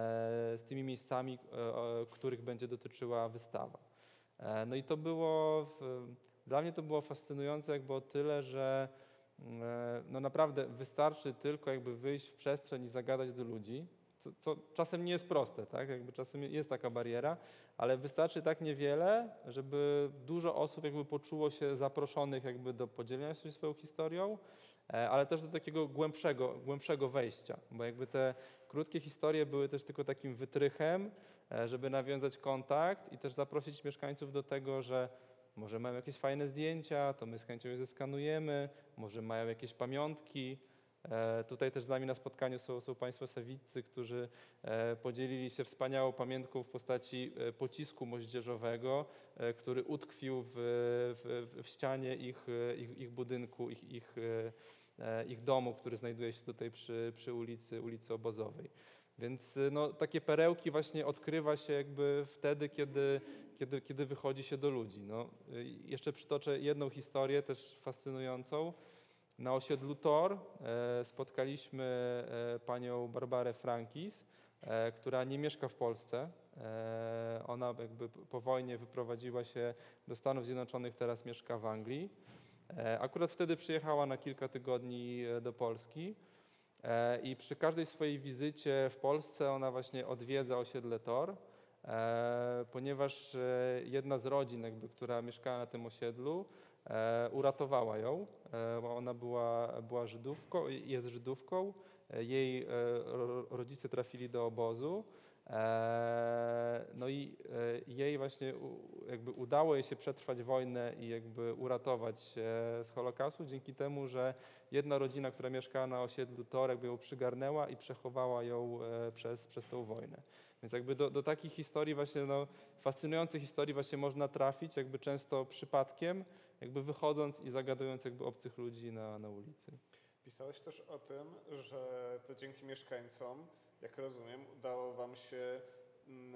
z tymi miejscami, e, o, których będzie dotyczyła wystawa. E, no i to było, w, dla mnie to było fascynujące jakby o tyle, że e, no naprawdę wystarczy tylko jakby wyjść w przestrzeń i zagadać do ludzi, co, co czasem nie jest proste, tak? Jakby czasem jest taka bariera, ale wystarczy tak niewiele, żeby dużo osób jakby poczuło się zaproszonych jakby do podzielenia się swoją historią, e, ale też do takiego głębszego, głębszego wejścia, bo jakby te krótkie historie były też tylko takim wytrychem, e, żeby nawiązać kontakt i też zaprosić mieszkańców do tego, że może mają jakieś fajne zdjęcia, to my z chęcią je zeskanujemy, może mają jakieś pamiątki. E, Tutaj też z nami na spotkaniu są, są Państwo sewiccy, którzy e, podzielili się wspaniałą pamiątką w postaci e, pocisku moździerzowego, e, który utkwił w, w, w ścianie ich, e, ich, ich budynku, ich, ich, e, ich domu, który znajduje się tutaj przy, przy ulicy, ulicy Obozowej. Więc e, no, takie perełki właśnie odkrywa się jakby wtedy, kiedy, kiedy, kiedy wychodzi się do ludzi. No, e, jeszcze przytoczę jedną historię też fascynującą. Na osiedlu Tor e, spotkaliśmy e, panią Barbarę Frankis, e, która nie mieszka w Polsce. E, ona jakby po wojnie wyprowadziła się do Stanów Zjednoczonych, teraz mieszka w Anglii. E, akurat wtedy przyjechała na kilka tygodni e, do Polski e, i przy każdej swojej wizycie w Polsce ona właśnie odwiedza osiedle Tor, e, ponieważ e, jedna z rodzin, jakby, która mieszkała na tym osiedlu, e, uratowała ją, e, bo ona była, była Żydówką, jest Żydówką. E, Jej e, ro- rodzice trafili do obozu. E, No i e, jej właśnie u- jakby udało jej się przetrwać wojnę i jakby uratować się z Holokaustu dzięki temu, że jedna rodzina, która mieszkała na osiedlu Tor, jakby ją przygarnęła i przechowała ją e, przez, przez tą wojnę. Więc jakby do, do takich historii właśnie, no, fascynujących historii właśnie można trafić jakby często przypadkiem, jakby wychodząc i zagadując jakby obcych ludzi na, na ulicy. Pisałeś też o tym, że to dzięki mieszkańcom, jak rozumiem, udało Wam się mm,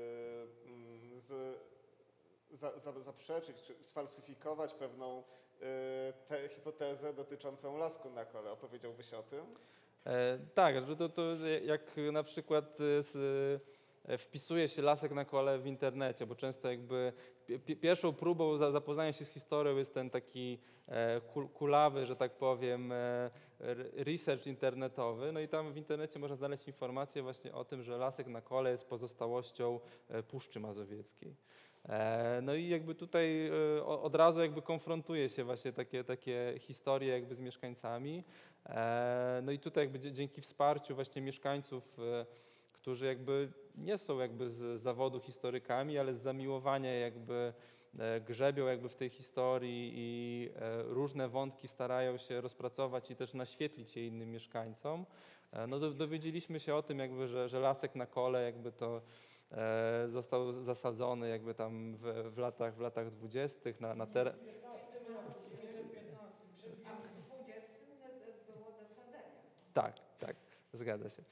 mm, z, za, za, zaprzeczyć czy sfalsyfikować pewną y, tę hipotezę dotyczącą lasku na kole. Opowiedziałbyś o tym? E, tak, że to, to jak na przykład z, e, wpisuje się Lasek na Kole w internecie, bo często jakby pi- pi- pierwszą próbą za- zapoznania się z historią jest ten taki e, kul- kulawy, że tak powiem, e, r- research internetowy. No i tam w internecie można znaleźć informacje właśnie o tym, że Lasek na Kole jest pozostałością e, Puszczy Mazowieckiej. E, No i jakby tutaj e, o- od razu jakby konfrontuje się właśnie takie, takie historie jakby z mieszkańcami. E, No i tutaj jakby dzie- dzięki wsparciu właśnie mieszkańców, e, którzy jakby nie są jakby z zawodu historykami, ale z zamiłowania jakby e, grzebią jakby w tej historii i e, różne wątki starają się rozpracować i też naświetlić je innym mieszkańcom. E, No do- dowiedzieliśmy się o tym jakby, że, że Lasek na Kole jakby to e, został zasadzony jakby tam w, w latach w latach dwudziestych na, na teren. W piętnastym roku, nie w piętnastym, przez A w dwudziestym było do sadzenia. Tak, tak, zgadza się.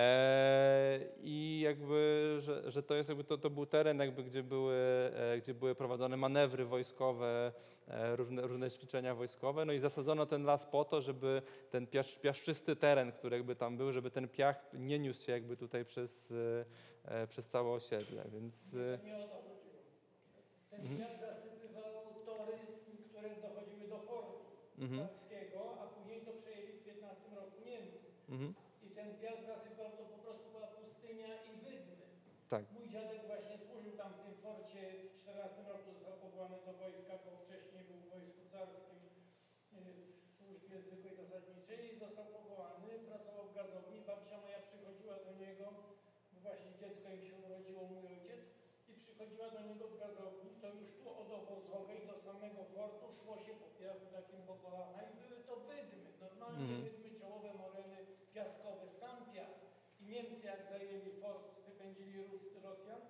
E, I jakby, że, że to jest jakby to, to był teren, jakby, gdzie, były, e, gdzie były prowadzone manewry wojskowe, e, różne, różne ćwiczenia wojskowe. No i zasadzono ten las po to, żeby ten piasz, piaszczysty teren, który jakby tam był, żeby ten piach nie niósł się jakby tutaj przez, e, przez całe osiedle. Więc e, Nie o to chodziło. Ten Mhm. piach zasypywał tory, które dochodziły do fortu mhm, carskiego, a później to przejęli w piętnastym roku Niemcy. mhm, I ten piach zasypał, to po prostu była pustynia i wydmy. tak. Mój dziadek właśnie służył tam w tym forcie, w czternastym roku został powołany do wojska, bo wcześniej był w wojsku carskim y, w służbie zwykłej zasadniczej i został powołany, pracował w gazowni. Babcia moja przychodziła do niego, bo właśnie dziecko im się urodziło, mój ojciec, i przychodziła do niego z gazowni, to już tu od obozowej do samego fortu szło się po piachu takim po kolana i były to wydmy, normalnie Mhm. wydmy, czołowe moreny piaskowe, sam piach. I Niemcy jak zajęli fort, wypędzili Rus, Rosjan,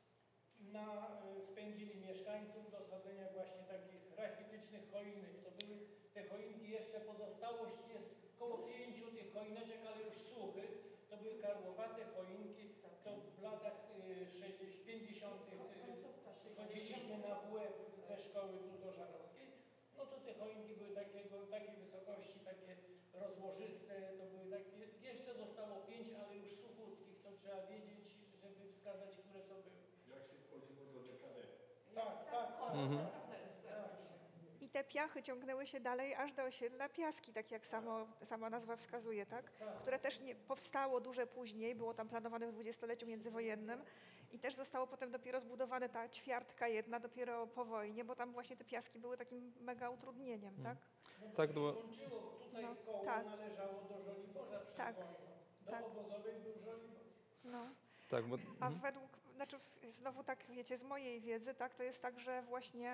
na, y, spędzili mieszkańców do sadzenia właśnie takich rachitycznych choinek. To były te choinki, jeszcze pozostałość jest około pięciu tych choineczek, ale już suchych. To były karłowate choinki, to w latach y, pięćdziesiątych y, chodziliśmy na W F ze szkoły tu z Ożarowskiej. No to te choinki były takiego, takiej wysokości, takie rozłożyste, to były takie, jeszcze zostało pięć, ale już suchutkich, to trzeba wiedzieć, żeby wskazać, które to były. Jak się wchodziło do D K D? Tak, tak, tak. Mhm. I te piachy ciągnęły się dalej aż do osiedla Piaski, tak jak samo, sama nazwa wskazuje, tak? Które też nie powstało dużo później, było tam planowane w dwudziestoleciu międzywojennym i też zostało potem dopiero zbudowane ta ćwiartka jedna dopiero po wojnie, bo tam właśnie te Piaski były takim mega utrudnieniem, Mhm. tak? Tak, było. Kończyło tutaj No, koło tak. należało do Żoliborza przed Tak, wojną. Do tak. obozowej był Żoliborz. No. Tak, bo, A mhm. według, znaczy w- znowu tak wiecie, z mojej wiedzy, tak, to jest tak, że właśnie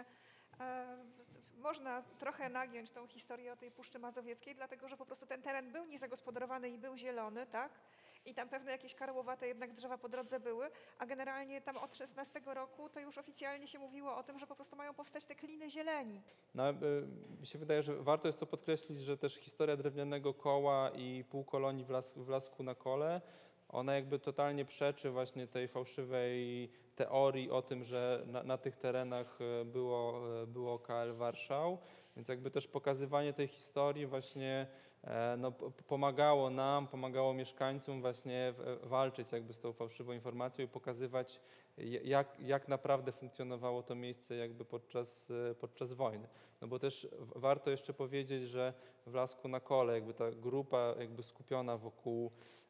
e, z- można trochę nagiąć tą historię o tej Puszczy Mazowieckiej, dlatego że po prostu ten teren był niezagospodarowany i był zielony, tak? I tam pewne jakieś karłowate jednak drzewa po drodze były, a generalnie tam od szesnastego roku to już oficjalnie się mówiło o tym, że po prostu mają powstać te kliny zieleni. No, y, mi się wydaje, że warto jest to podkreślić, że też historia drewnianego koła i półkolonii w, las, w Lasku na Kole, ona jakby totalnie przeczy właśnie tej fałszywej teorii o tym, że na, na tych terenach e, było, e, było K L Warszał, więc jakby też pokazywanie tej historii właśnie e, no, p- pomagało nam, pomagało mieszkańcom właśnie w, walczyć jakby z tą fałszywą informacją i pokazywać j- jak, jak naprawdę funkcjonowało to miejsce jakby podczas, e, podczas wojny. No bo też w- warto jeszcze powiedzieć, że w Lasku na Kole jakby ta grupa jakby skupiona wokół,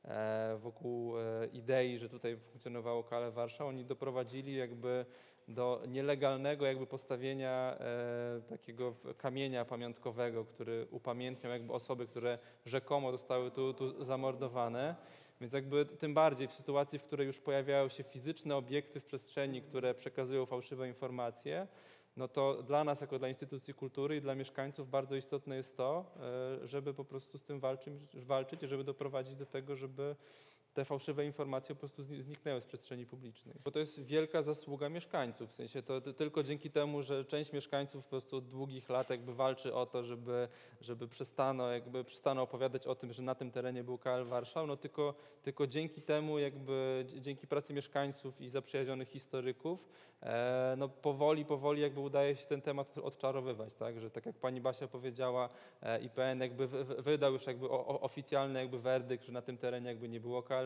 e, wokół e, idei, że tutaj funkcjonowało K L Warszał, oni doprowadzili jakby do nielegalnego jakby postawienia e, takiego w- kamienia pamiątkowego, który upamiętniał jakby osoby, które rzekomo zostały tu, tu zamordowane. Więc jakby tym bardziej w sytuacji, w której już pojawiają się fizyczne obiekty w przestrzeni, które przekazują fałszywe informacje, no to dla nas, jako dla instytucji kultury i dla mieszkańców bardzo istotne jest to, e, żeby po prostu z tym walczyć, walczyć i żeby doprowadzić do tego, żeby te fałszywe informacje po prostu zni- zniknęły z przestrzeni publicznej. Bo to jest wielka zasługa mieszkańców, w sensie to, to tylko dzięki temu, że część mieszkańców po prostu od długich lat jakby walczy o to, żeby, żeby przestano, jakby przestano opowiadać o tym, że na tym terenie był K L Warszał, no tylko, tylko dzięki temu jakby, dzie- dzięki pracy mieszkańców i zaprzyjaźnionych historyków, e, no powoli, powoli jakby udaje się ten temat odczarowywać, tak, że tak jak pani Basia powiedziała, e, I P N jakby wy- wy- wydał już jakby o, o, oficjalny jakby werdykt, że na tym terenie jakby nie było K L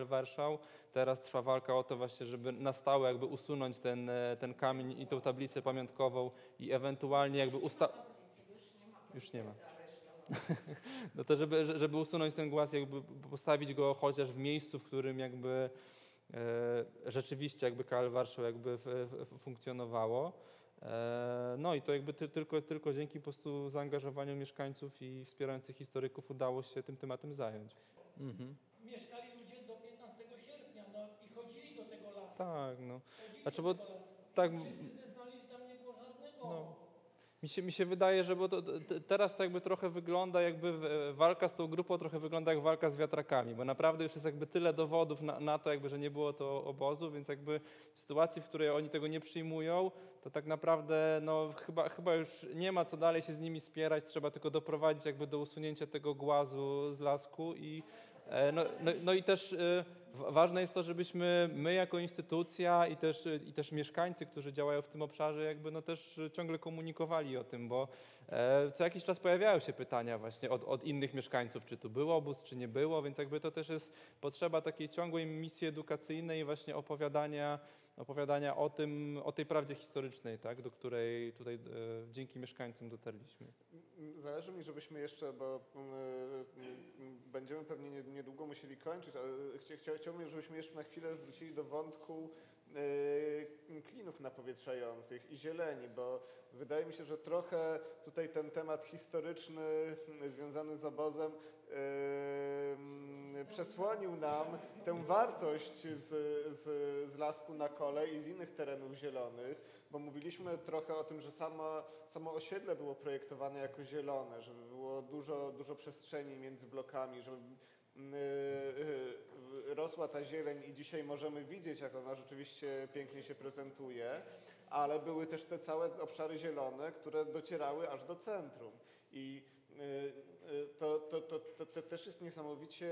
K L Warszał. Teraz trwa walka o to właśnie, żeby na stałe jakby usunąć ten, e, ten kamień i tą tablicę pamiątkową i ewentualnie jakby usta... Już nie ma. No to żeby, żeby usunąć ten głaz, jakby postawić go chociaż w miejscu, w którym jakby e, rzeczywiście jakby K L Warszał jakby f, f, funkcjonowało. E, no i to jakby ty, tylko, tylko dzięki po prostu zaangażowaniu mieszkańców i wspierających historyków udało się tym tematem zająć. Mhm. Mieszkali ludzie do piętnastego sierpnia, no i chodzili do tego lasu. Tak, no. Chodzili Znaczy, do bo tego lasu. tak, Wszyscy zeznali, że tam nie było żadnego. no. Mi się, mi się wydaje, że bo to, to, teraz to jakby trochę wygląda, jakby w- walka z tą grupą trochę wygląda jak walka z wiatrakami, bo naprawdę już jest jakby tyle dowodów na, na to, jakby, że nie było to obozu, więc jakby w sytuacji, w której oni tego nie przyjmują, to tak naprawdę no, chyba, chyba już nie ma co dalej się z nimi spierać, trzeba tylko doprowadzić jakby do usunięcia tego głazu z lasku i e, no, no, no i też e, wa- ważne jest to, żebyśmy my jako instytucja i też, i też mieszkańcy, którzy działają w tym obszarze, jakby no też ciągle komunikowali o tym, bo e, co jakiś czas pojawiają się pytania właśnie od, od innych mieszkańców, czy tu był obóz, czy nie było, więc jakby to też jest potrzeba takiej ciągłej misji edukacyjnej i właśnie opowiadania, opowiadania o tym, o tej prawdzie historycznej, tak, do której tutaj e, dzięki mieszkańcom dotarliśmy. Zależy mi, żebyśmy jeszcze, bo y, będziemy pewnie nie- niedługo musieli kończyć, ale chcia, chcia, chciałbym, żebyśmy jeszcze na chwilę wrócili do wątku y, klinów napowietrzających i zieleni, bo wydaje mi się, że trochę tutaj ten temat historyczny y, związany z obozem y, przesłonił nam tę wartość z, z, z lasku na kole i z innych terenów zielonych, bo mówiliśmy trochę o tym, że samo, samo osiedle było projektowane jako zielone, żeby było dużo, dużo przestrzeni między blokami, żeby yy, yy, rosła ta zieleń i dzisiaj możemy widzieć, jak ona rzeczywiście pięknie się prezentuje, ale były też te całe obszary zielone, które docierały aż do centrum. I yy, yy, to, to, to, to, to też jest niesamowicie,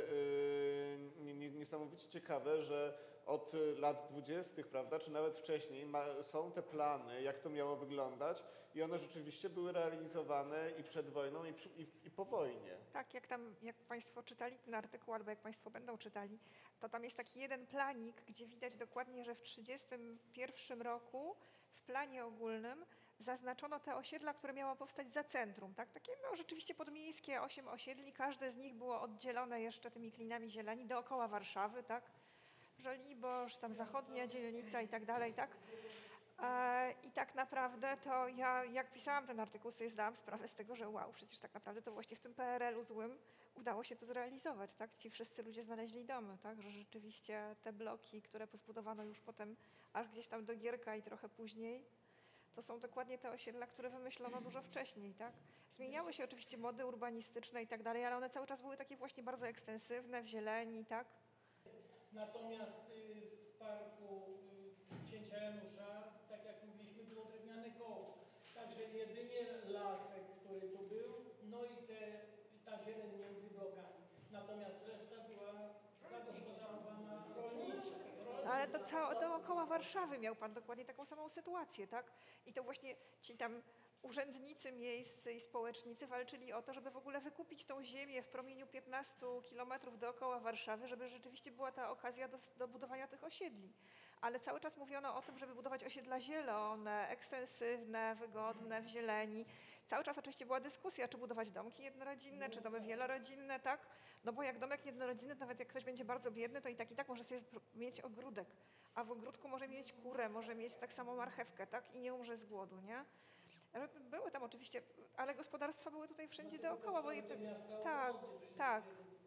yy, nie- nie- niesamowicie ciekawe, że od lat dwudziestych, prawda, czy nawet wcześniej ma, są te plany, jak to miało wyglądać i one rzeczywiście były realizowane i przed wojną i, przy, i, i po wojnie. Tak, jak tam, jak Państwo czytali ten artykuł, albo jak Państwo będą czytali, to tam jest taki jeden planik, gdzie widać dokładnie, że w tysiąc dziewięćset trzydziestym pierwszym roku w planie ogólnym zaznaczono te osiedla, które miało powstać za centrum, tak? Takie no, rzeczywiście podmiejskie, osiem osiedli, każde z nich było oddzielone jeszcze tymi klinami zieleni dookoła Warszawy, tak? Żoliborz, tam zachodnia dzielnica i tak dalej, tak? E, I tak naprawdę to ja, jak pisałam ten artykuł, sobie zdałam sprawę z tego, że wow, przecież tak naprawdę to właśnie w tym P R L u złym udało się to zrealizować, tak? Ci wszyscy ludzie znaleźli domy, tak? Że rzeczywiście te bloki, które pozbudowano już potem aż gdzieś tam do Gierka i trochę później, to są dokładnie te osiedla, które wymyślono dużo wcześniej, tak? Zmieniały się oczywiście mody urbanistyczne i tak dalej, ale one cały czas były takie właśnie bardzo ekstensywne, w zieleni, tak? Natomiast y, w parku y, księcia Janusza, tak jak mówiliśmy, było drewniane koło. Także jedynie lasek, który tu był, no i te, ta zieleń między blokami. Natomiast reszta była zagospodarowana rolnicza. No, ale to całe dookoła Warszawy miał pan dokładnie taką samą sytuację, tak? I to właśnie ci tam urzędnicy miejscy i społecznicy walczyli o to, żeby w ogóle wykupić tą ziemię w promieniu piętnastu kilometrów dookoła Warszawy, żeby rzeczywiście była ta okazja do, do budowania tych osiedli. Ale cały czas mówiono o tym, żeby budować osiedla zielone, ekstensywne, wygodne, w zieleni. Cały czas oczywiście była dyskusja, czy budować domki jednorodzinne, czy domy wielorodzinne, tak? No bo jak domek jednorodzinny, nawet jak ktoś będzie bardzo biedny, to i tak i tak może sobie mieć ogródek. A w ogródku może mieć kurę, może mieć tak samo marchewkę, tak? I nie umrze z głodu, nie? Były tam oczywiście, ale gospodarstwa były tutaj wszędzie dookoła, bo jedno, tak, tak.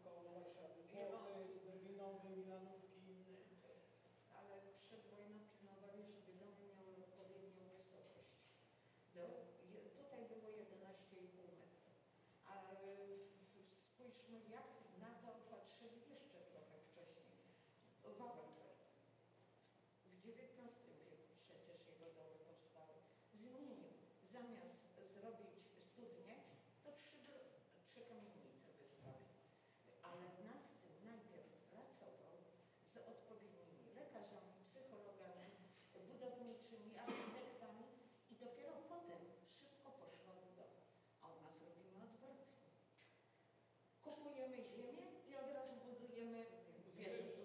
Ale przed wojną pilnowali, żeby domy miały odpowiednią wysokość. Do, je, tutaj było jedenaście i pół metra. Ale spójrzmy, jak na to patrzyli jeszcze trochę wcześniej. Wawelberg. W dziewiętnastym wieku przecież jego domy powstały. Zmienił. Zamiast zrobić studnię, to trzy, trzy kamienice wystawił. Ale nad tym najpierw pracował z odpowiednimi lekarzami, psychologami, budowniczymi, architektami i dopiero potem szybko poszła budowa. A u nas robimy odwrotnie. Kupujemy ziemię i od razu budujemy wieże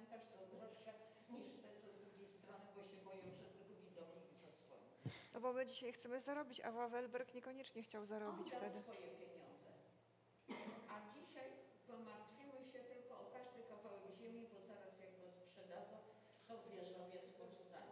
cmentarz są droższe niż te, co z drugiej strony, bo się boją, że drugi dom ich zasłoni. No bo my dzisiaj chcemy zarobić, a Wawelberg niekoniecznie chciał zarobić On dał wtedy. swoje pieniądze. A dzisiaj pomartwiły się tylko o każdy kawałek ziemi, bo zaraz jak go sprzedadzą, to wieżowiec powstanie.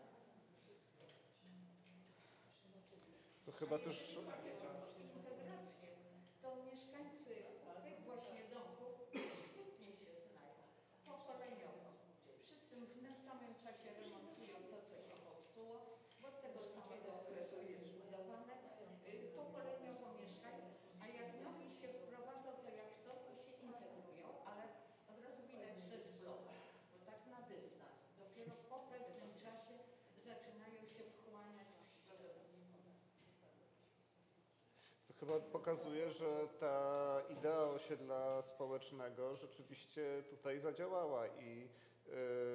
Co chyba też... Jeśli chodzi o integrację, to mieszkańcy tych właśnie domków świetnie się znają, pokoleniowo. Wszyscy w tym samym czasie remontują to, co się popsuło, bo z tego samego okresu jest zbudowane. Y, Pokoleniowo mieszkają, a jak nowi się wprowadzą, to jak chcą, to się integrują, ale od razu widać, że jest blok, bo tak na dystans. Dopiero po pewnym czasie zaczynają się wchłaniać w środowisko. To chyba pokazuje, że ta idea osiedla społecznego rzeczywiście tutaj zadziałała i y,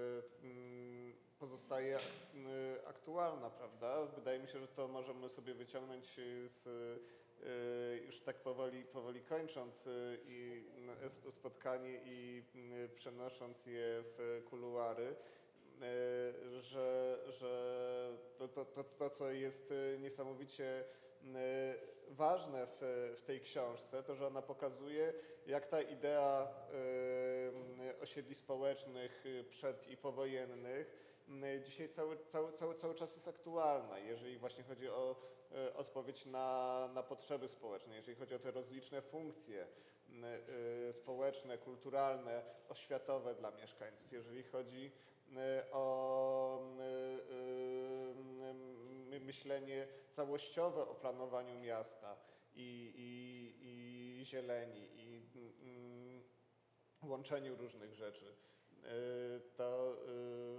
mm, pozostaje y, aktualna, prawda? Wydaje mi się, że to możemy sobie wyciągnąć z, y, już tak powoli, powoli kończąc y, i y, spotkanie i y, przenosząc je w kuluary, y, że, że to, to, to, to, co jest y, niesamowicie y, ważne w, w tej książce, to że ona pokazuje, jak ta idea y, osiedli społecznych y, przed i powojennych y, dzisiaj cały, cały, cały, cały czas jest aktualna, jeżeli właśnie chodzi o y, odpowiedź na, na potrzeby społeczne, jeżeli chodzi o te rozliczne funkcje y, y, społeczne, kulturalne, oświatowe dla mieszkańców, jeżeli chodzi y, o y, y, y, myślenie całościowe o planowaniu miasta i, i, i zieleni, i mm, łączeniu różnych rzeczy. Y, To y,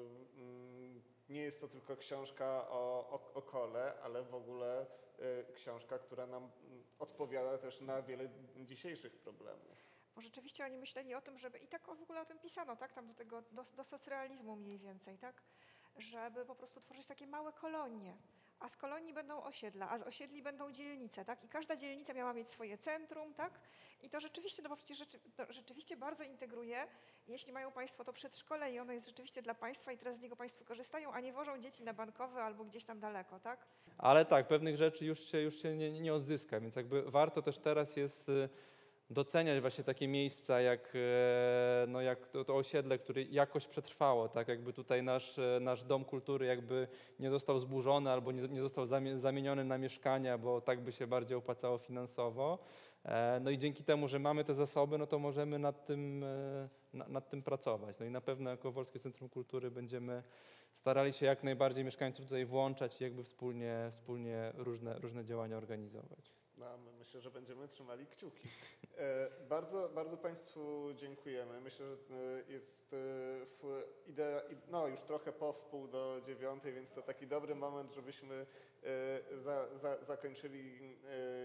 mm, nie jest to tylko książka o, o, o kole, ale w ogóle y, książka, która nam mm, odpowiada też na wiele dzisiejszych problemów. Bo rzeczywiście oni myśleli o tym, żeby, i tak w ogóle o tym pisano, tak, tam do tego, do, do socrealizmu mniej więcej, tak, żeby po prostu tworzyć takie małe kolonie, a z kolonii będą osiedla, a z osiedli będą dzielnice, tak, i każda dzielnica miała mieć swoje centrum, tak, i to rzeczywiście, no bo przecież rzeczy, to rzeczywiście bardzo integruje, jeśli mają Państwo to przedszkole i ono jest rzeczywiście dla Państwa i teraz z niego Państwo korzystają, a nie wożą dzieci na Bankowy albo gdzieś tam daleko, tak. Ale tak, pewnych rzeczy już się, już się nie, nie odzyska, więc jakby warto też teraz jest y, doceniać właśnie takie miejsca jak, e, no jak to, to osiedle, które jakoś przetrwało, tak, jakby tutaj nasz, e, nasz dom kultury jakby nie został zburzony albo nie, nie został zamie- zamieniony na mieszkania, bo tak by się bardziej opłacało finansowo. E, No i dzięki temu, że mamy te zasoby, no to możemy nad tym, e, na, nad tym pracować. No i na pewno jako Wolskie Centrum Kultury będziemy starali się jak najbardziej mieszkańców tutaj włączać i jakby wspólnie, wspólnie różne, różne działania organizować. No, a my myślę, że będziemy trzymali kciuki. E, bardzo, bardzo Państwu dziękujemy. Myślę, że e, jest e, w idea, i- no już trochę po wpół do dziewiątej, więc to taki dobry moment, żebyśmy e, za, za, zakończyli e,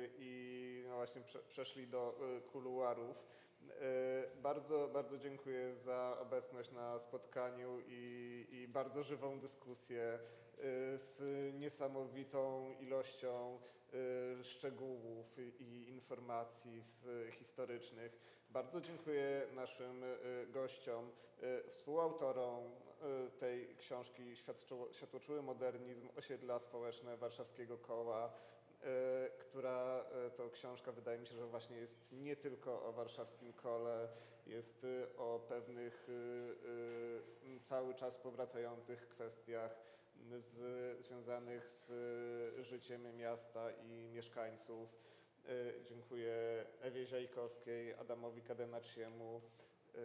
i no właśnie prze, przeszli do e, kuluarów. E, Bardzo, bardzo dziękuję za obecność na spotkaniu i, i bardzo żywą dyskusję e, z niesamowitą ilością y, szczegółów i informacji z, historycznych. Bardzo dziękuję naszym y, gościom, y, współautorom y, tej książki Światczo- Światłoczuły modernizm, osiedla społeczne Warszawskiego Koła, y, która y, to książka wydaje mi się, że właśnie jest nie tylko o warszawskim kole, jest y, o pewnych y, y, cały czas powracających kwestiach z, związanych z życiem miasta i mieszkańców. Y, Dziękuję Ewie Ziajkowskiej, Adamowi Kadenaciemu y,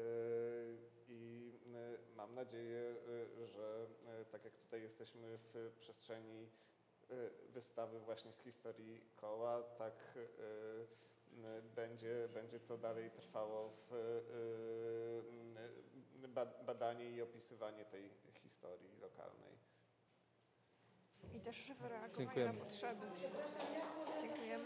i y, mam nadzieję, y, że y, tak jak tutaj jesteśmy w przestrzeni y, wystawy właśnie z historii koła, tak y, y, będzie, będzie to dalej trwało w y, y, ba- badanie i opisywanie tej historii lokalnej. I też żywe reagowanie Dziękujemy. na potrzeby. Dziękujemy.